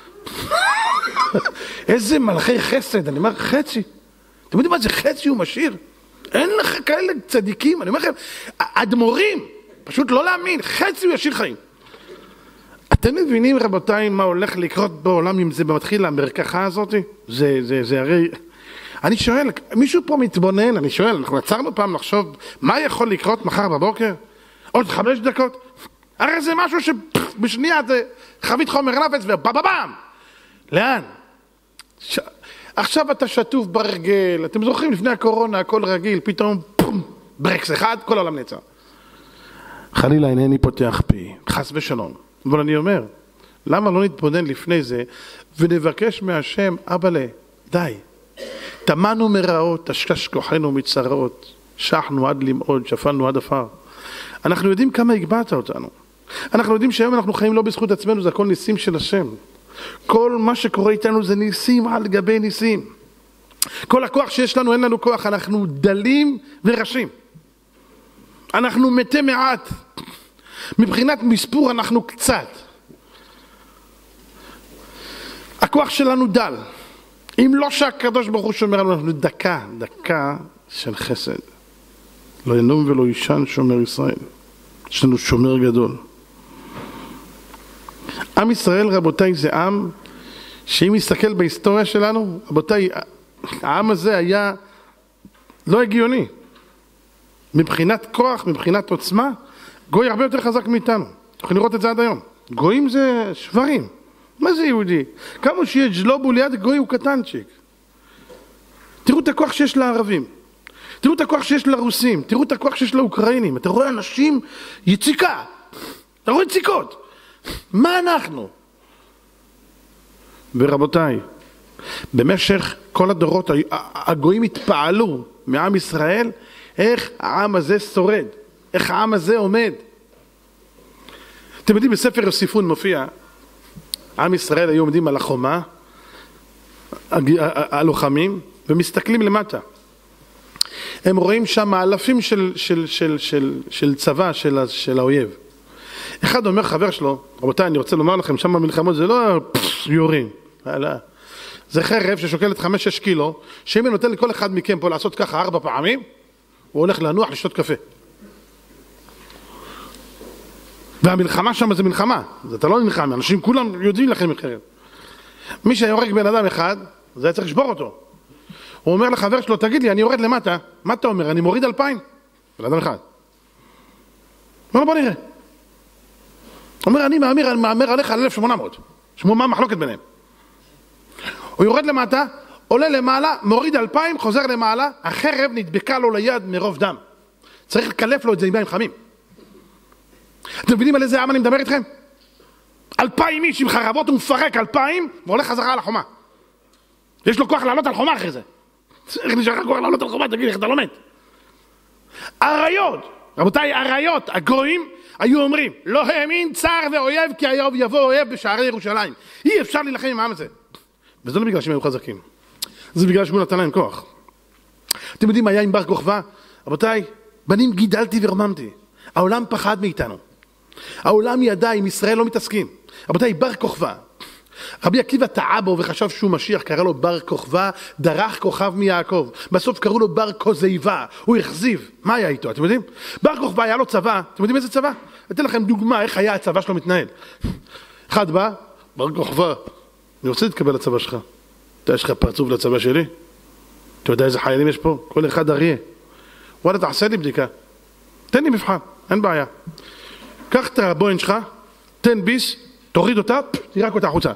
איזה מלכי חסד, אני אומר חצי. אתם יודעים מה זה חצי הוא משאיר? אין לך כאלה צדיקים, אני אומר לכם, אדמו"רים, פשוט לא להאמין, חצי הוא ישאיר חיים. אתם מבינים רבותיי מה הולך לקרות בעולם אם זה מתחיל המרקחה הזאת? זה הרי... אני שואל, מישהו פה מתבונן, אני שואל, אנחנו עצרנו פעם לחשוב מה יכול לקרות מחר בבוקר? עוד 5 דקות? הרי זה משהו שבשנייה זה חבית חומר נפץ ובאבאבאם! לאן? עכשיו אתה שטוף ברגל, אתם זוכרים לפני הקורונה הכל רגיל, פתאום פום, ברקס אחד, כל העולם נעצר. חלילה אינני פותח פי, חס ושלום. אבל אני אומר, למה לא נתבונן לפני זה ונבקש מהשם, אבאלה, די. תמנו מרעות, תשקש כוחנו מצרעות, שחנו עד למעוד, שפלנו עד עפר. אנחנו יודעים כמה הגבעת אותנו. אנחנו יודעים שהיום אנחנו חיים לא בזכות עצמנו, זה הכל ניסים של השם. כל מה שקורה איתנו זה ניסים על גבי ניסים. כל הכוח שיש לנו, אין לנו כוח, אנחנו דלים ורשים. אנחנו מתי מעט. מבחינת מספור אנחנו קצת. הכוח שלנו דל. אם לא שהקדוש ברוך הוא שומר עלינו, אנחנו דקה של חסד. לא ינום ולא ישן שומר ישראל. יש לנו שומר גדול. עם ישראל רבותיי זה עם שאם נסתכל בהיסטוריה שלנו, רבותיי, העם הזה היה לא הגיוני. מבחינת כוח, מבחינת עוצמה, גוי הרבה יותר חזק מאיתנו. יכולים לראות את זה עד היום. גויים זה שברים. מה זה יהודי? כמה שיהיה ג'לובו ליד גוי הוא קטנצ'יק. תראו את הכוח שיש לערבים. תראו את הכוח שיש לרוסים. תראו את הכוח שיש לאוקראינים. אתה רואה אנשים יציקה. אתה רואה יציקות. מה אנחנו? ורבותיי, במשך כל הדורות הגויים התפעלו מעם ישראל איך העם הזה שורד, איך העם הזה עומד. אתם יודעים, בספר יוסיפון מופיע, עם ישראל היו עומדים על החומה, הלוחמים, ומסתכלים למטה. הם רואים שם אלפים של צבא של האויב. אחד אומר חבר שלו, רבותיי, אני רוצה לומר לכם, שם במלחמות זה לא יורים. זה חרב ששוקלת 5-6 קילו, שאם אני נותן לכל אחד מכם פה לעשות ככה 4 פעמים, הוא הולך לנוח לשתות קפה. והמלחמה שם זה מלחמה, זה אתה לא נלחם, אנשים כולם יודעים לכם חרב. מי שיורג בן אדם אחד, זה היה צריך לשבור אותו. הוא אומר לחבר שלו, תגיד לי, אני יורד למטה, מה אתה אומר? אני מוריד 2,000? בן אדם אחד. אומר לו, בוא נראה. הוא אומר, אני מאמר עליך על 1,800. שמעו מה המחלוקת ביניהם. הוא יורד למטה, עולה למעלה, מוריד 2,000, חוזר למעלה, החרב נדבקה לו ליד מרוב דם. צריך לקלף לו את זה עם מים חמים. אתם מבינים על איזה עם אני מדבר איתכם? 2,000 איש עם חרבות, הוא מפרק 2,000 והולך חזרה על החומה. יש לו כוח לעלות על חומה אחרי זה. איך נשאר לך כוח לעלות על חומה? תגיד, איך אתה לא מת? אריות, רבותיי, אריות, הגויים, היו אומרים, לא האמין צער ואויב, כי היום יבוא אויב בשערי ירושלים. אי אפשר להילחם עם העם הזה. וזה לא בגלל שהם היו חזקים. זה בגלל שהוא נתן להם כוח. אתם יודעים מה היה עם בר כוכבא? רבותיי, בנים גידלתי ורוממתי. העולם פחד מאיתנו. העולם ידע, עם ישראל לא מתעסקים. רבותיי, בר כוכבא. רבי עקיבא טעה בו וחשב שהוא משיח, קרא לו בר כוכבא, דרך כוכב מיעקב. בסוף קראו לו בר כוזיבה, הוא החזיב. מה היה איתו? אתם יודעים? בר כוכבא היה לו צבא. אתם יודעים איזה צבא? אתן לכם דוגמה איך היה הצבא שלו מתנהל. אחד בא, בר כוכבא, אני רוצה להתקבל לצבא שלך. אתה יש לך פרצוף לצבא שלי? אתה יודע איזה חיילים יש פה? כל אחד אריה. וואלה, תעשה לי בדיקה. תן לי מבחן, אין בעיה. קח את הבוין שלך, תן ביס, תוריד אותה, תירק אותה החוצה.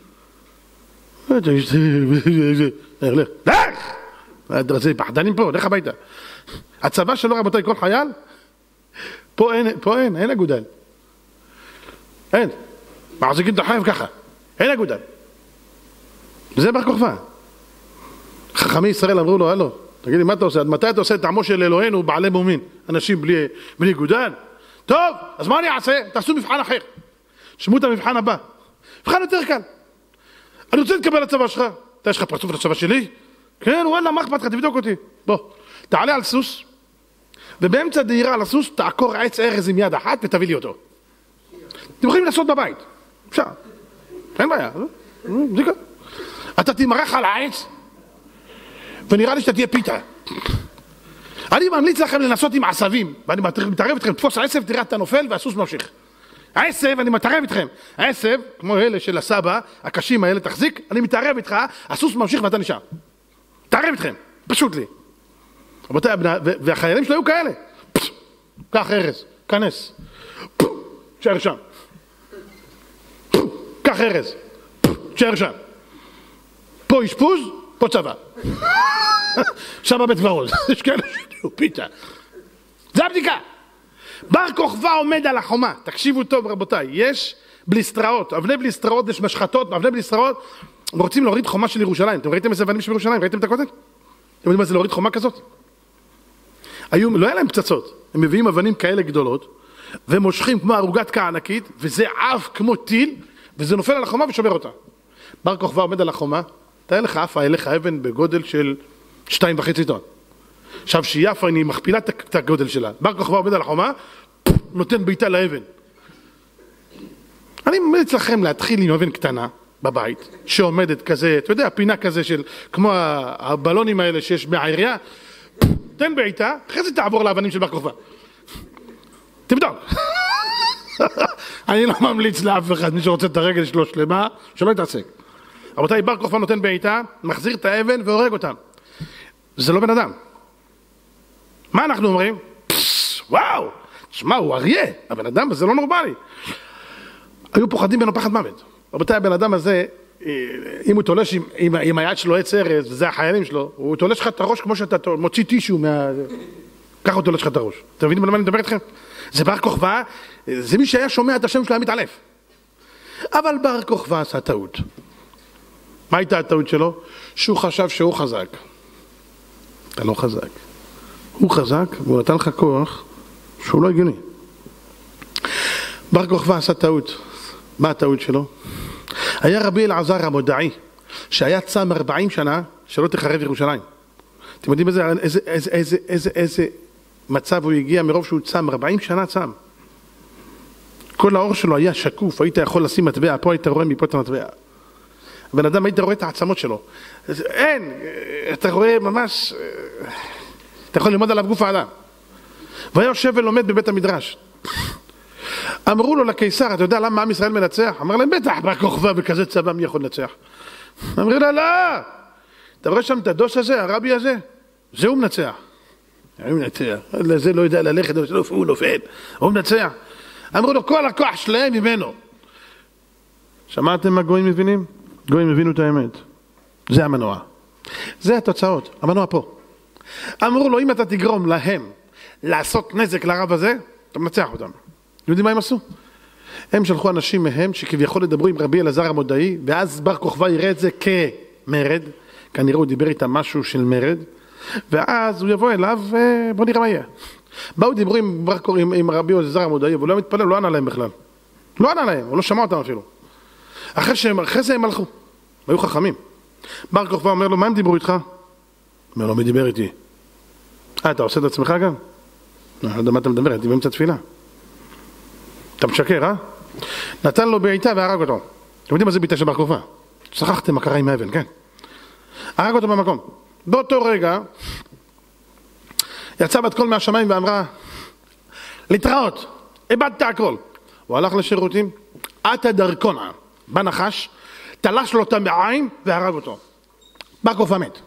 לך! פחדנים פה, לך הביתה. הצבא שלו, רבותיי, כל חייל, פה אין אגודל. אין. מחזיקים את החייב ככה. אין אגודל. זה בר כוכבא. חכמי ישראל אמרו לו, הלו, תגיד לי, מה אתה עושה? עד מתי אתה עושה את עמו של אלוהינו בעלי מומין? אנשים בלי גודל? טוב, אז מה אני אעשה? תעשו מבחן אחר. שמעו את המבחן הבא. מבחן יותר קל. אני רוצה להתקבל לצבא שלך. אתה יש לך פרצוף לצבא שלי? כן, וואלה, מה אכפת לך? תבדוק אותי. בוא, תעלה על סוס, ובאמצע דהירה על הסוס תעקור עץ ארז עם יד אחת ותביא לי אותו. אתם יכולים לעשות בבית. אפשר. אין בעיה. בדיקה. אתה תמרח על העץ, ונראה לי שאתה תהיה פיתה. אני ממליץ לכם לנסות עם עשבים, ואני מתערב אתכם, תפוס עשב, תראה אתה נופל והסוס ממשיך. העשב, אני מתערב אתכם. העשב, כמו אלה של הסבא, הקשים האלה תחזיק, אני מתערב איתך, הסוס ממשיך ואתה נשאר. מתערב אתכם, פשוט לי. רבותיי, והחיילים שלו היו כאלה. קח ארז, כנס. תשאר שם. קח ארז, תשאר שם. פה אשפוז, פה צבא. שם בית קברות. יש כאלה שתהיו פיתה. זה הבדיקה. בר כוכבא עומד על החומה. תקשיבו טוב רבותיי. יש בליסטראות. אבני בליסטראות, יש משחטות. אבני בליסטראות. הם רוצים להוריד חומה של ירושלים. אתם ראיתם איזה אבנים של ירושלים? ראיתם את הכותל? אתם יודעים מה זה להוריד חומה כזאת? לא היה להם פצצות. הם מביאים אבנים כאלה גדולות, ומושכים כמו ערוגת כענקית, וזה עף כמו טיל, וזה נופל על החומה ושובר אותה. בר כוכבא עומד על החומה. תאר לך עפה אליך אבן בגודל של 2.5 טון. עכשיו שהיא עפה, אני מכפילה את הגודל שלה. בר כוכבא עומד על החומה, נותן בעיטה לאבן. אני ממליץ לכם להתחיל עם אבן קטנה בבית, שעומדת כזה, אתה יודע, פינה כזה של, כמו הבלונים האלה שיש מהעירייה, תן בעיטה, אחרי זה תעבור לאבנים של בר כוכבא. תבדוק. אני לא ממליץ לאף אחד, מי שרוצה את הרגל שלו שלמה, שלא יתעסק. רבותיי, בר כוכבא נותן בעיטה, מחזיר את האבן והורג אותם. זה לא בן אדם. מה אנחנו אומרים? וואו, שמע, הוא אריה, הבן אדם, זה לא נורמלי. היו פוחדים ממנו פחד מוות. רבותיי, הבן אדם הזה, אם הוא תולש עם היד שלו עץ ארז, וזה החיילים שלו, הוא תולש לך את הראש כמו שאתה מוציא טישו ככה הוא תולש לך את הראש. אתם מבינים על מה אני מדבר איתכם? זה בר כוכבא, זה מי שהיה שומע את השם שלו היה מתעלף. אבל בר כוכבא עשה טעות. מה הייתה הטעות שלו? שהוא חשב שהוא חזק. אתה לא חזק. הוא חזק, והוא נתן לך כוח שהוא לא הגיוני. בר כוכבא עשה טעות. מה הטעות שלו? היה רבי אלעזר המודעי, שהיה צם 40 שנה שלא תחרב ירושלים. אתם יודעים איזה מצב הוא הגיע מרוב שהוא צם, 40 שנה צם. כל האור שלו היה שקוף, היית יכול לשים מטבע, פה היית רואה מפה את המטבע. בן אדם היית רואה את העצמות שלו. אין, אתה רואה ממש, אתה יכול ללמוד עליו גוף האדם. והיה יושב ולומד בבית המדרש. אמרו לו לקיסר, אתה יודע למה עם ישראל מנצח? אמר להם, בטח, בר כוכבא בכזה צבא מי יכול לנצח? אמרו לו, לא, אתה רואה שם את הדוס הזה, הרבי הזה? זה הוא מנצח. הוא מנצח, זה לא יודע ללכת, הוא נופל, הוא מנצח. אמרו לו, כל הכוח שלהם ממנו. שמעתם מה גויים מבינים? גויים הבינו את האמת. זה המנוע. זה התוצאות, המנוע פה. אמרו לו, אם אתה תגרום להם לעשות נזק לרב הזה, אתה מנצח אותם. יודעים מה הם עשו? הם שלחו אנשים מהם שכביכול ידברו עם רבי אלעזר המודעי, ואז בר כוכבא יראה את זה כמרד, כנראה הוא דיבר איתם משהו של מרד, ואז הוא יבוא אליו ובוא נראה מה יהיה. באו דיברו עם רבי אלעזר המודעי, אבל לא מתפלל, לא ענה להם בכלל. לא ענה להם, הוא לא שמע אותם אפילו. אחרי זה הם הלכו, היו חכמים. בר כוכבא אומר לו, מה הם דיברו איתך? אומר לו, מי דיבר איתי? אתה עושה את עצמך גם? לא יודע מה אתה מדבר, הייתי באמצע תפילה. אתה משקר, נתן לו בעיטה והרג אותו. אתם יודעים מה זה בעיטה של בר כוכבא? שכחתם מה קרה עם האבן, כן? הרג אותו במקום. באותו רגע, יצאה בת קול מהשמיים ואמרה, להתראות, איבדת הכל. הוא הלך לשירותים, עטה דרכונה, בנחש, תלש לו אותה בעין והרג אותו. בר כוכבא מת.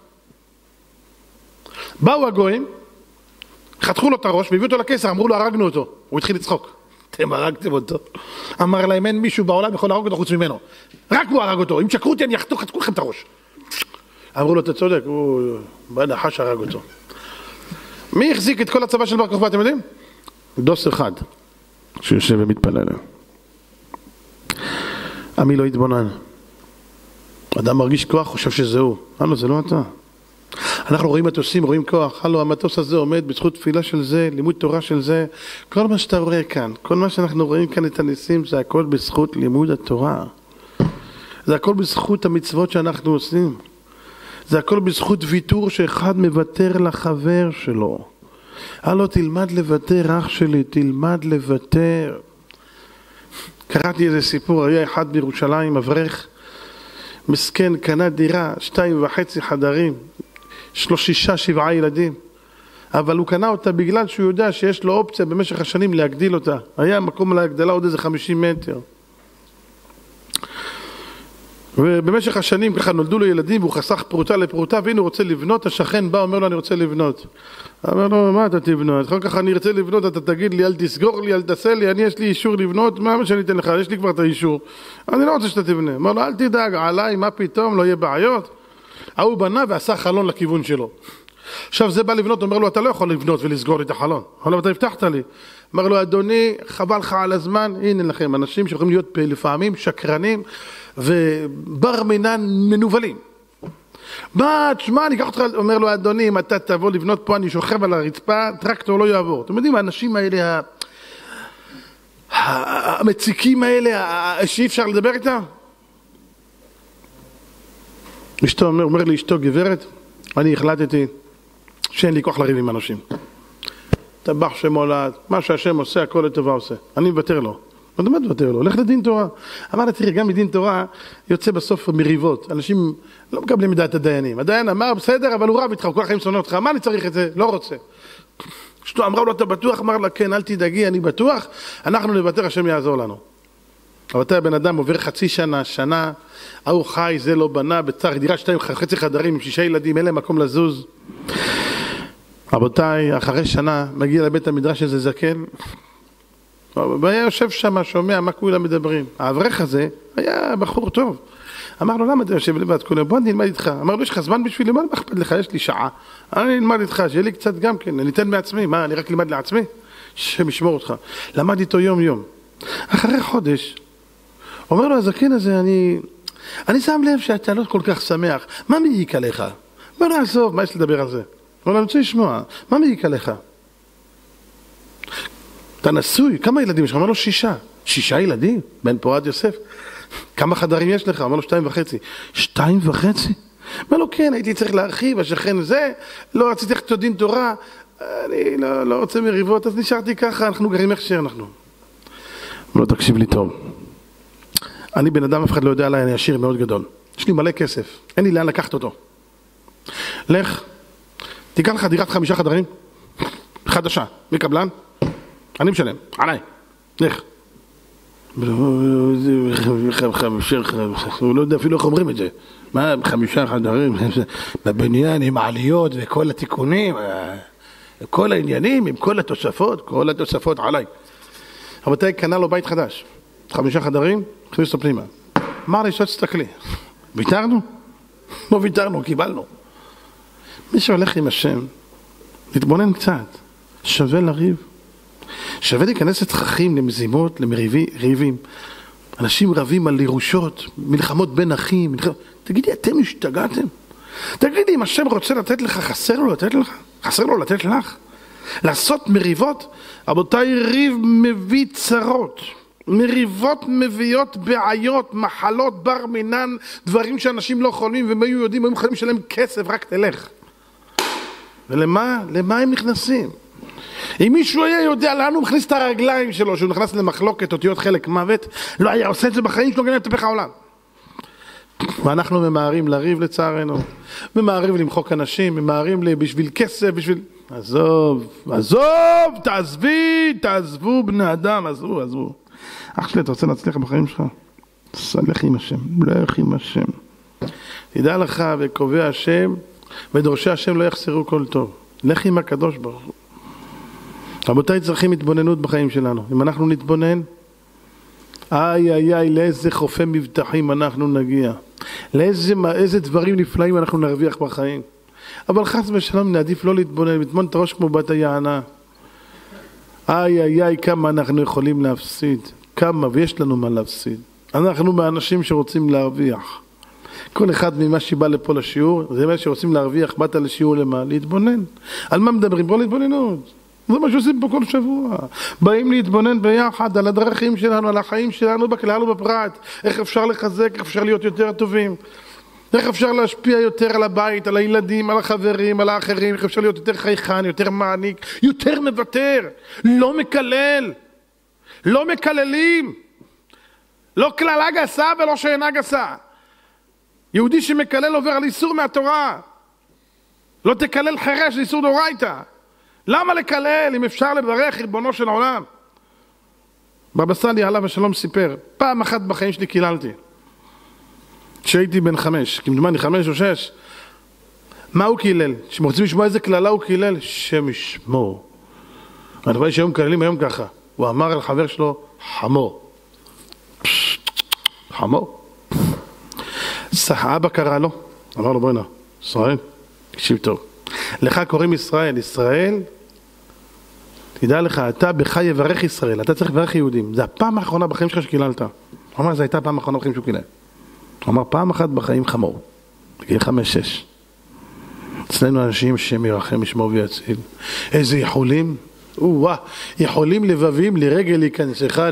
באו הגויים, חתכו לו את הראש והביאו אותו לקיסר, אמרו לו, הרגנו אותו. הוא התחיל לצחוק. אתם הרגתם אותו. אמר להם, אין מישהו בעולם יכול להרוג אותו חוץ ממנו. רק הוא הרג אותו. אם תשקרו אותי, אני חתכו לכם את הראש. אמרו לו, אתה צודק, הוא בנחש הרג אותו. מי החזיק את כל הצבא של בר כוכבא, אתם יודעים? דוס אחד, שיושב ומתפלל. עמי לא התבונן. אדם מרגיש כוח, חושב שזהו. הלו, זה לא אתה. אנחנו רואים מטוסים, רואים כוח. הלו, המטוס הזה עומד בזכות תפילה של זה, לימוד תורה של זה. כל מה שאתה רואה כאן, כל מה שאנחנו רואים כאן את הניסים, זה הכל בזכות לימוד התורה. זה הכל בזכות המצוות שאנחנו עושים. זה הכל בזכות ויתור שאחד מוותר לחבר שלו. הלו, תלמד לוותר, אח שלי, תלמד לוותר. קראתי איזה סיפור, היה אחד בירושלים, אברך, מסכן, קנה דירה, 2.5 חדרים, 6-7 ילדים, אבל הוא קנה אותה בגלל שהוא יודע שיש לו אופציה במשך השנים להגדיל אותה. היה מקום להגדלה עוד איזה 50 מטר. ובמשך השנים ככה נולדו לו ילדים והוא חסך פרוטה לפרוטה, והנה הוא רוצה לבנות, השכן בא, אומר לו אני רוצה לבנות. אמר לו, מה אתה תבנות? אחר כך אני רוצה לבנות, אתה תגיד לי, אל תסגור לי, אל תעשה לי, יש לי אישור לבנות, מה שאני אתן לך? יש לי כבר את האישור. אני לא רוצה שאתה תבנה. אמר לו, אל תדאג, עליי, מה פתאום, לא יהיה בעיות. הוא בנה ועשה חלון לכיוון שלו. עכשיו זה בא לבנות, אומר לו, אתה לא יכול לבנות ולסגור לי את החלון. אמר לו, אתה הבטחת לי. אמר לו, אדוני, חבל לך על הזמן, הנה לכם, אנשים שיכולים להיות לפעמים שקרנים ובר מינן מנובלים. מה, תשמע, אני אקח אותך, אומר לו, אדוני, אם אתה תבוא לבנות פה, אני שוכב על הרצפה, טרקטור לא יעבור. אתם יודעים, האנשים האלה, המציקים האלה, שאי אפשר לדבר איתם? אשתו אומר לי, אשתו גברת, אני החלטתי שאין לי כוח לריב עם אנשים. טבח שמולד, מה שהשם עושה, הכל לטובה עושה. אני מוותר לו. מה אתה מוותר לו? הולך לדין תורה. אמר, תראי, גם מדין תורה יוצא בסוף מריבות. אנשים לא מקבלים מדעת הדיינים. הדיין אמר, בסדר, אבל הוא רב איתך, הוא כל החיים שונא אותך. מה אני צריך את זה? לא רוצה. אשתו אמרה לו, אתה בטוח? אמר לה, כן, אל תדאגי, אני בטוח. אנחנו נוותר, השם יעזור לנו. אבל אתה הבן אדם עובר חצי שנה, שנה, הוא חי, זה לא בנה, בצער, דירה 2.5 חדרים עם 6 ילדים, אין להם מקום לזוז. רבותיי, אחרי שנה מגיע לבית המדרש איזה זקן, והיה יושב שם, שומע מה כולם מדברים. האברך הזה היה בחור טוב. אמר לו, למה אתה יושב לבד כולם? בוא נלמד איתך. אמר לו, יש לך זמן בשבילי? מה אכפת לך? יש לי שעה. אני נלמד איתך, שיהיה לי קצת גם כן. אני אתן בעצמי. מה, אני רק אלמד לעצמי? השם ישמור אותך. למד איתו יום יום. אחרי חודש, אומר לו, הזקן הזה, אני שם לב שאתה לא כל כך שמח. מה מעיק עליך? בוא נעזוב, מה יש לדבר על זה? אבל אני רוצה לשמוע, מה מעיק עליך? אתה נשוי, כמה ילדים יש לך? אמר לו 6. 6 ילדים? בן פורת יוסף. כמה חדרים יש לך? אמר לו 2.5. 2.5? אמר לו כן, הייתי צריך להרחיב, השכן זה, לא רציתי לכתוב דין תורה, אני לא רוצה מריבות, אז נשארתי ככה, אנחנו גרים איך שאנחנו. אמר לו, תקשיב לי טוב. אני בן אדם, אף אחד לא יודע עליי, אני עשיר מאוד גדול. יש לי מלא כסף, אין לי לאן לקחת אותו. לך, תיקח לך דירת 5 חדרים, חדשה, מקבלן, אני משלם, עליי, לך. הוא לא יודע אפילו איך אומרים את זה. מה, 5 חדרים, בבניין עם העליות וכל התיקונים, כל העניינים, עם כל התוספות עליי. רבותיי, קנה לו בית חדש, 5 חדרים, הכניס אותו פנימה. אמר לי, תסתכלי, ויתרנו? לא ויתרנו, קיבלנו. מי שהולך עם השם, להתבונן קצת, שווה לריב. שווה להיכנס לתככים, למזימות, למריבים. אנשים רבים על ירושות, מלחמות בין אחים. תגידי, אתם השתגעתם? תגידי, אם השם רוצה לתת לך, חסר לו לתת לך? חסר לו לתת לך? לעשות מריבות? רבותיי, ריב מביא צרות. מריבות מביאות בעיות, מחלות, בר מינן, דברים שאנשים לא חולמים, והם היו יודעים, הם יכולים לשלם כסף, רק תלך. ולמה? למה הם נכנסים? אם מישהו היה יודע לאן הוא מכניס את הרגליים שלו, שהוא נכנס למחלוקת, אותיות חלק מוות, לא היה עושה את זה בחיים שלו, גם יתהפך העולם. ואנחנו ממהרים לריב לצערנו, ממהרים למחוק אנשים, ממהרים בשביל כסף, בשביל... עזוב, תעזבו בני אדם, עזבו. אח שלי, אתה רוצה להצליח בחיים שלך? לך עם השם, לך עם השם. תדע לך וקובע השם, ודורשי השם לא יחסרו כל טוב. לך עם הקדוש ברוך הוא. רבותיי, צריכים התבוננות בחיים שלנו. אם אנחנו נתבונן, לאיזה חופי מבטחים אנחנו נגיע. לאיזה דברים נפלאים אנחנו נרוויח בחיים. אבל חס ושלום נעדיף לא להתבונן, לטמון את הראש כמו בת היענה. כמה אנחנו יכולים להפסיד. כמה, ויש לנו מה להפסיד. אנחנו מהאנשים שרוצים להרוויח. כל אחד ממה שבא לפה לשיעור, זה מה שרוצים להרוויח, באת לשיעור למה? להתבונן. על מה מדברים? בוא להתבוננות. זה מה שעושים פה כל שבוע. באים להתבונן ביחד על הדרכים שלנו, על החיים שלנו בכלל ובפרט. איך אפשר לחזק, איך אפשר להיות יותר טובים. איך אפשר להשפיע יותר על הבית, על הילדים, על החברים, על האחרים. איך אפשר להיות יותר חייכן, יותר מעניק, יותר מוותר. לא מקלל. לא מקללים. לא כללה גסה ולא שאינה גסה. יהודי שמקלל עובר על איסור מהתורה. לא תקלל חרש, זה איסור דאורייתא. למה לקלל אם אפשר לברך ריבונו של העולם? בבא סאלי עליו השלום סיפר, פעם אחת בחיים שלי קיללתי. כשהייתי בן 5, כמדומני 5 או 6. מה הוא קילל? כשמרוצים לשמוע איזה קללה הוא קילל, שם ישמור. אני רואה שהיום קללים היום ככה. הוא אמר על חבר שלו, חמור. חמור. אבא קרא לו, אמר לו, בואי נא, ישראל, תקשיב טוב. לך קוראים ישראל, תדע לך, אתה בך יברך ישראל, אתה צריך לברך יהודים. זה הפעם האחרונה בחיים שלך שקיללת. הוא אמר, זה הייתה הפעם האחרונה בחיים שהוא קילל. הוא אמר, פעם אחת בחיים חמור, בגיל 5-6. אצלנו אנשים שמרחם ישמור ויציל. איזה יכולים? יכולים לבבים לרגל להיכנסך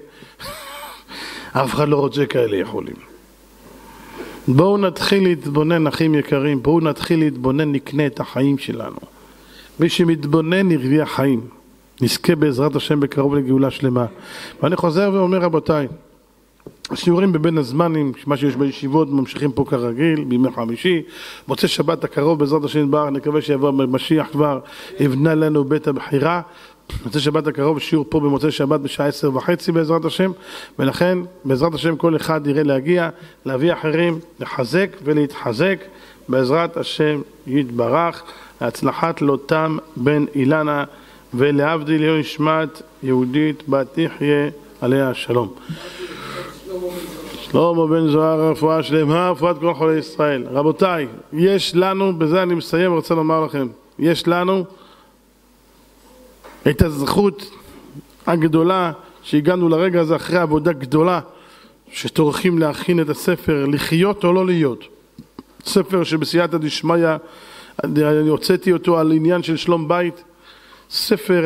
אף אחד לא רוצה כאלה יכולים. בואו נתחיל להתבונן, אחים יקרים, בואו נתחיל להתבונן, נקנה את החיים שלנו. מי שמתבונן ירוויח חיים. נזכה בעזרת השם בקרוב לגאולה שלמה. ואני חוזר ואומר, רבותיי, השיעורים בבין הזמנים, מה שיש בישיבות, ממשיכים פה כרגיל, בימי חמישי, מוצא שבת הקרוב בעזרת השם יתברך, נקווה שיבוא משיח כבר, יבנה לנו בית הבחירה. מוצא שבת הקרוב, שיעור פה במוצא שבת בשעה 10:30 בעזרת השם, ולכן בעזרת השם כל אחד יראה להגיע, להביא אחרים, לחזק ולהתחזק, בעזרת השם יתברך, להצלחת לוטם בן אילנה, ולהבדיל לא נשמת יהודית בת יחיה עליה השלום. שלמה בן זוהר, רפואה שלמה, רפואת כל חולי ישראל. רבותיי, יש לנו, בזה אני מסיים, רוצה לומר לכם, יש לנו את הזכות הגדולה שהגענו לרגע הזה אחרי עבודה גדולה שטורחים להכין את הספר לחיות או לא להיות. ספר שבסייעתא דשמיא אני הוצאתי אותו על עניין של שלום בית, ספר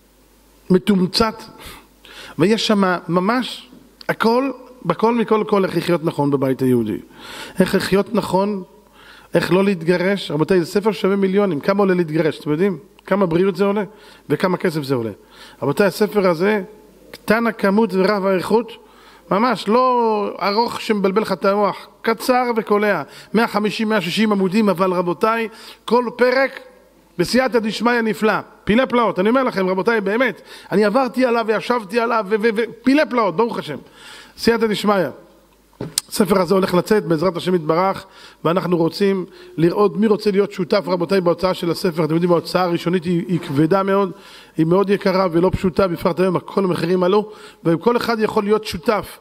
מתומצת, ויש שם ממש הכל, בכל מכל כל איך לחיות נכון בבית היהודי. איך לחיות נכון, איך לא להתגרש. רבותיי, זה ספר שווה מיליונים. כמה עולה להתגרש? אתם יודעים? כמה בריאות זה עולה? וכמה כסף זה עולה? רבותיי, הספר הזה, קטן הכמות ורב האיכות, ממש לא ארוך שמבלבל לך את המוח, קצר וקולע, 150-160 עמודים, אבל רבותיי, כל פרק בסייעתא דשמיא נפלא, פילי פלאות. אני אומר לכם רבותיי, באמת, אני עברתי עליו וישבתי עליו ופילי פלאות, ברוך השם. סייעתא דשמיא. הספר הזה הולך לצאת בעזרת השם יתברך, ואנחנו רוצים לראות מי רוצה להיות שותף רבותיי בהוצאה של הספר. אתם יודעים, ההוצאה הראשונית היא כבדה מאוד, היא מאוד יקרה ולא פשוטה, בפרט היום כל המחירים עלו, וכל אחד יכול להיות שותף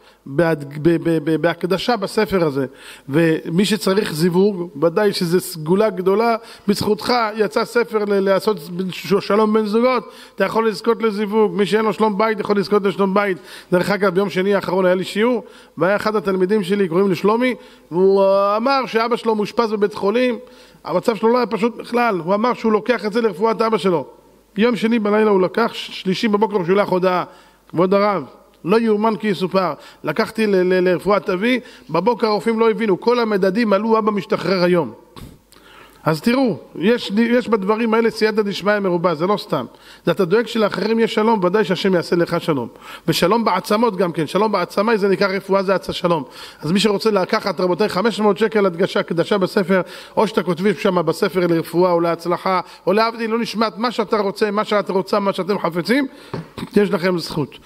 בהקדשה בספר הזה. ומי שצריך זיווג, ודאי שזה סגולה גדולה, בזכותך יצא ספר לעשות שלום בין זוגות, אתה יכול לזכות לזיווג. מי שאין לו שלום בית יכול לזכות לשלום בית. דרך אגב, ביום שני האחרון היה לי שיעור, והיה אחד התלמידים שלי, קוראים לשלומי, והוא אמר שאבא שלו מאושפז בבית חולים, המצב שלו לא היה פשוט בכלל, הוא אמר שהוא לוקח את זה לרפואת אבא שלו. יום שני בלילה הוא לקח, שלישי בבוקר הוא שולח הודעה, כבוד הרב, לא יאומן כי יסופר, לקחתי לרפואת אבי, בבוקר הרופאים לא הבינו, כל המדדים עלו, אבא משתחרר היום. אז תראו, יש בדברים האלה סייעתא דשמיא מרובה, זה לא סתם. זה אתה דואג שלאחרים יש שלום, ודאי שהשם יעשה לך שלום. ושלום בעצמות גם כן, שלום בעצמי זה נקרא רפואה, זה עצה שלום. אז מי שרוצה לקחת רבותיי 500 שקל הקדשה בספר, או שאתה כותבים שם בספר לרפואה או להצלחה, או להבדיל לא נשמעת מה שאתה רוצה, מה שאת רוצה, מה שאתם חפצים, יש לכם זכות.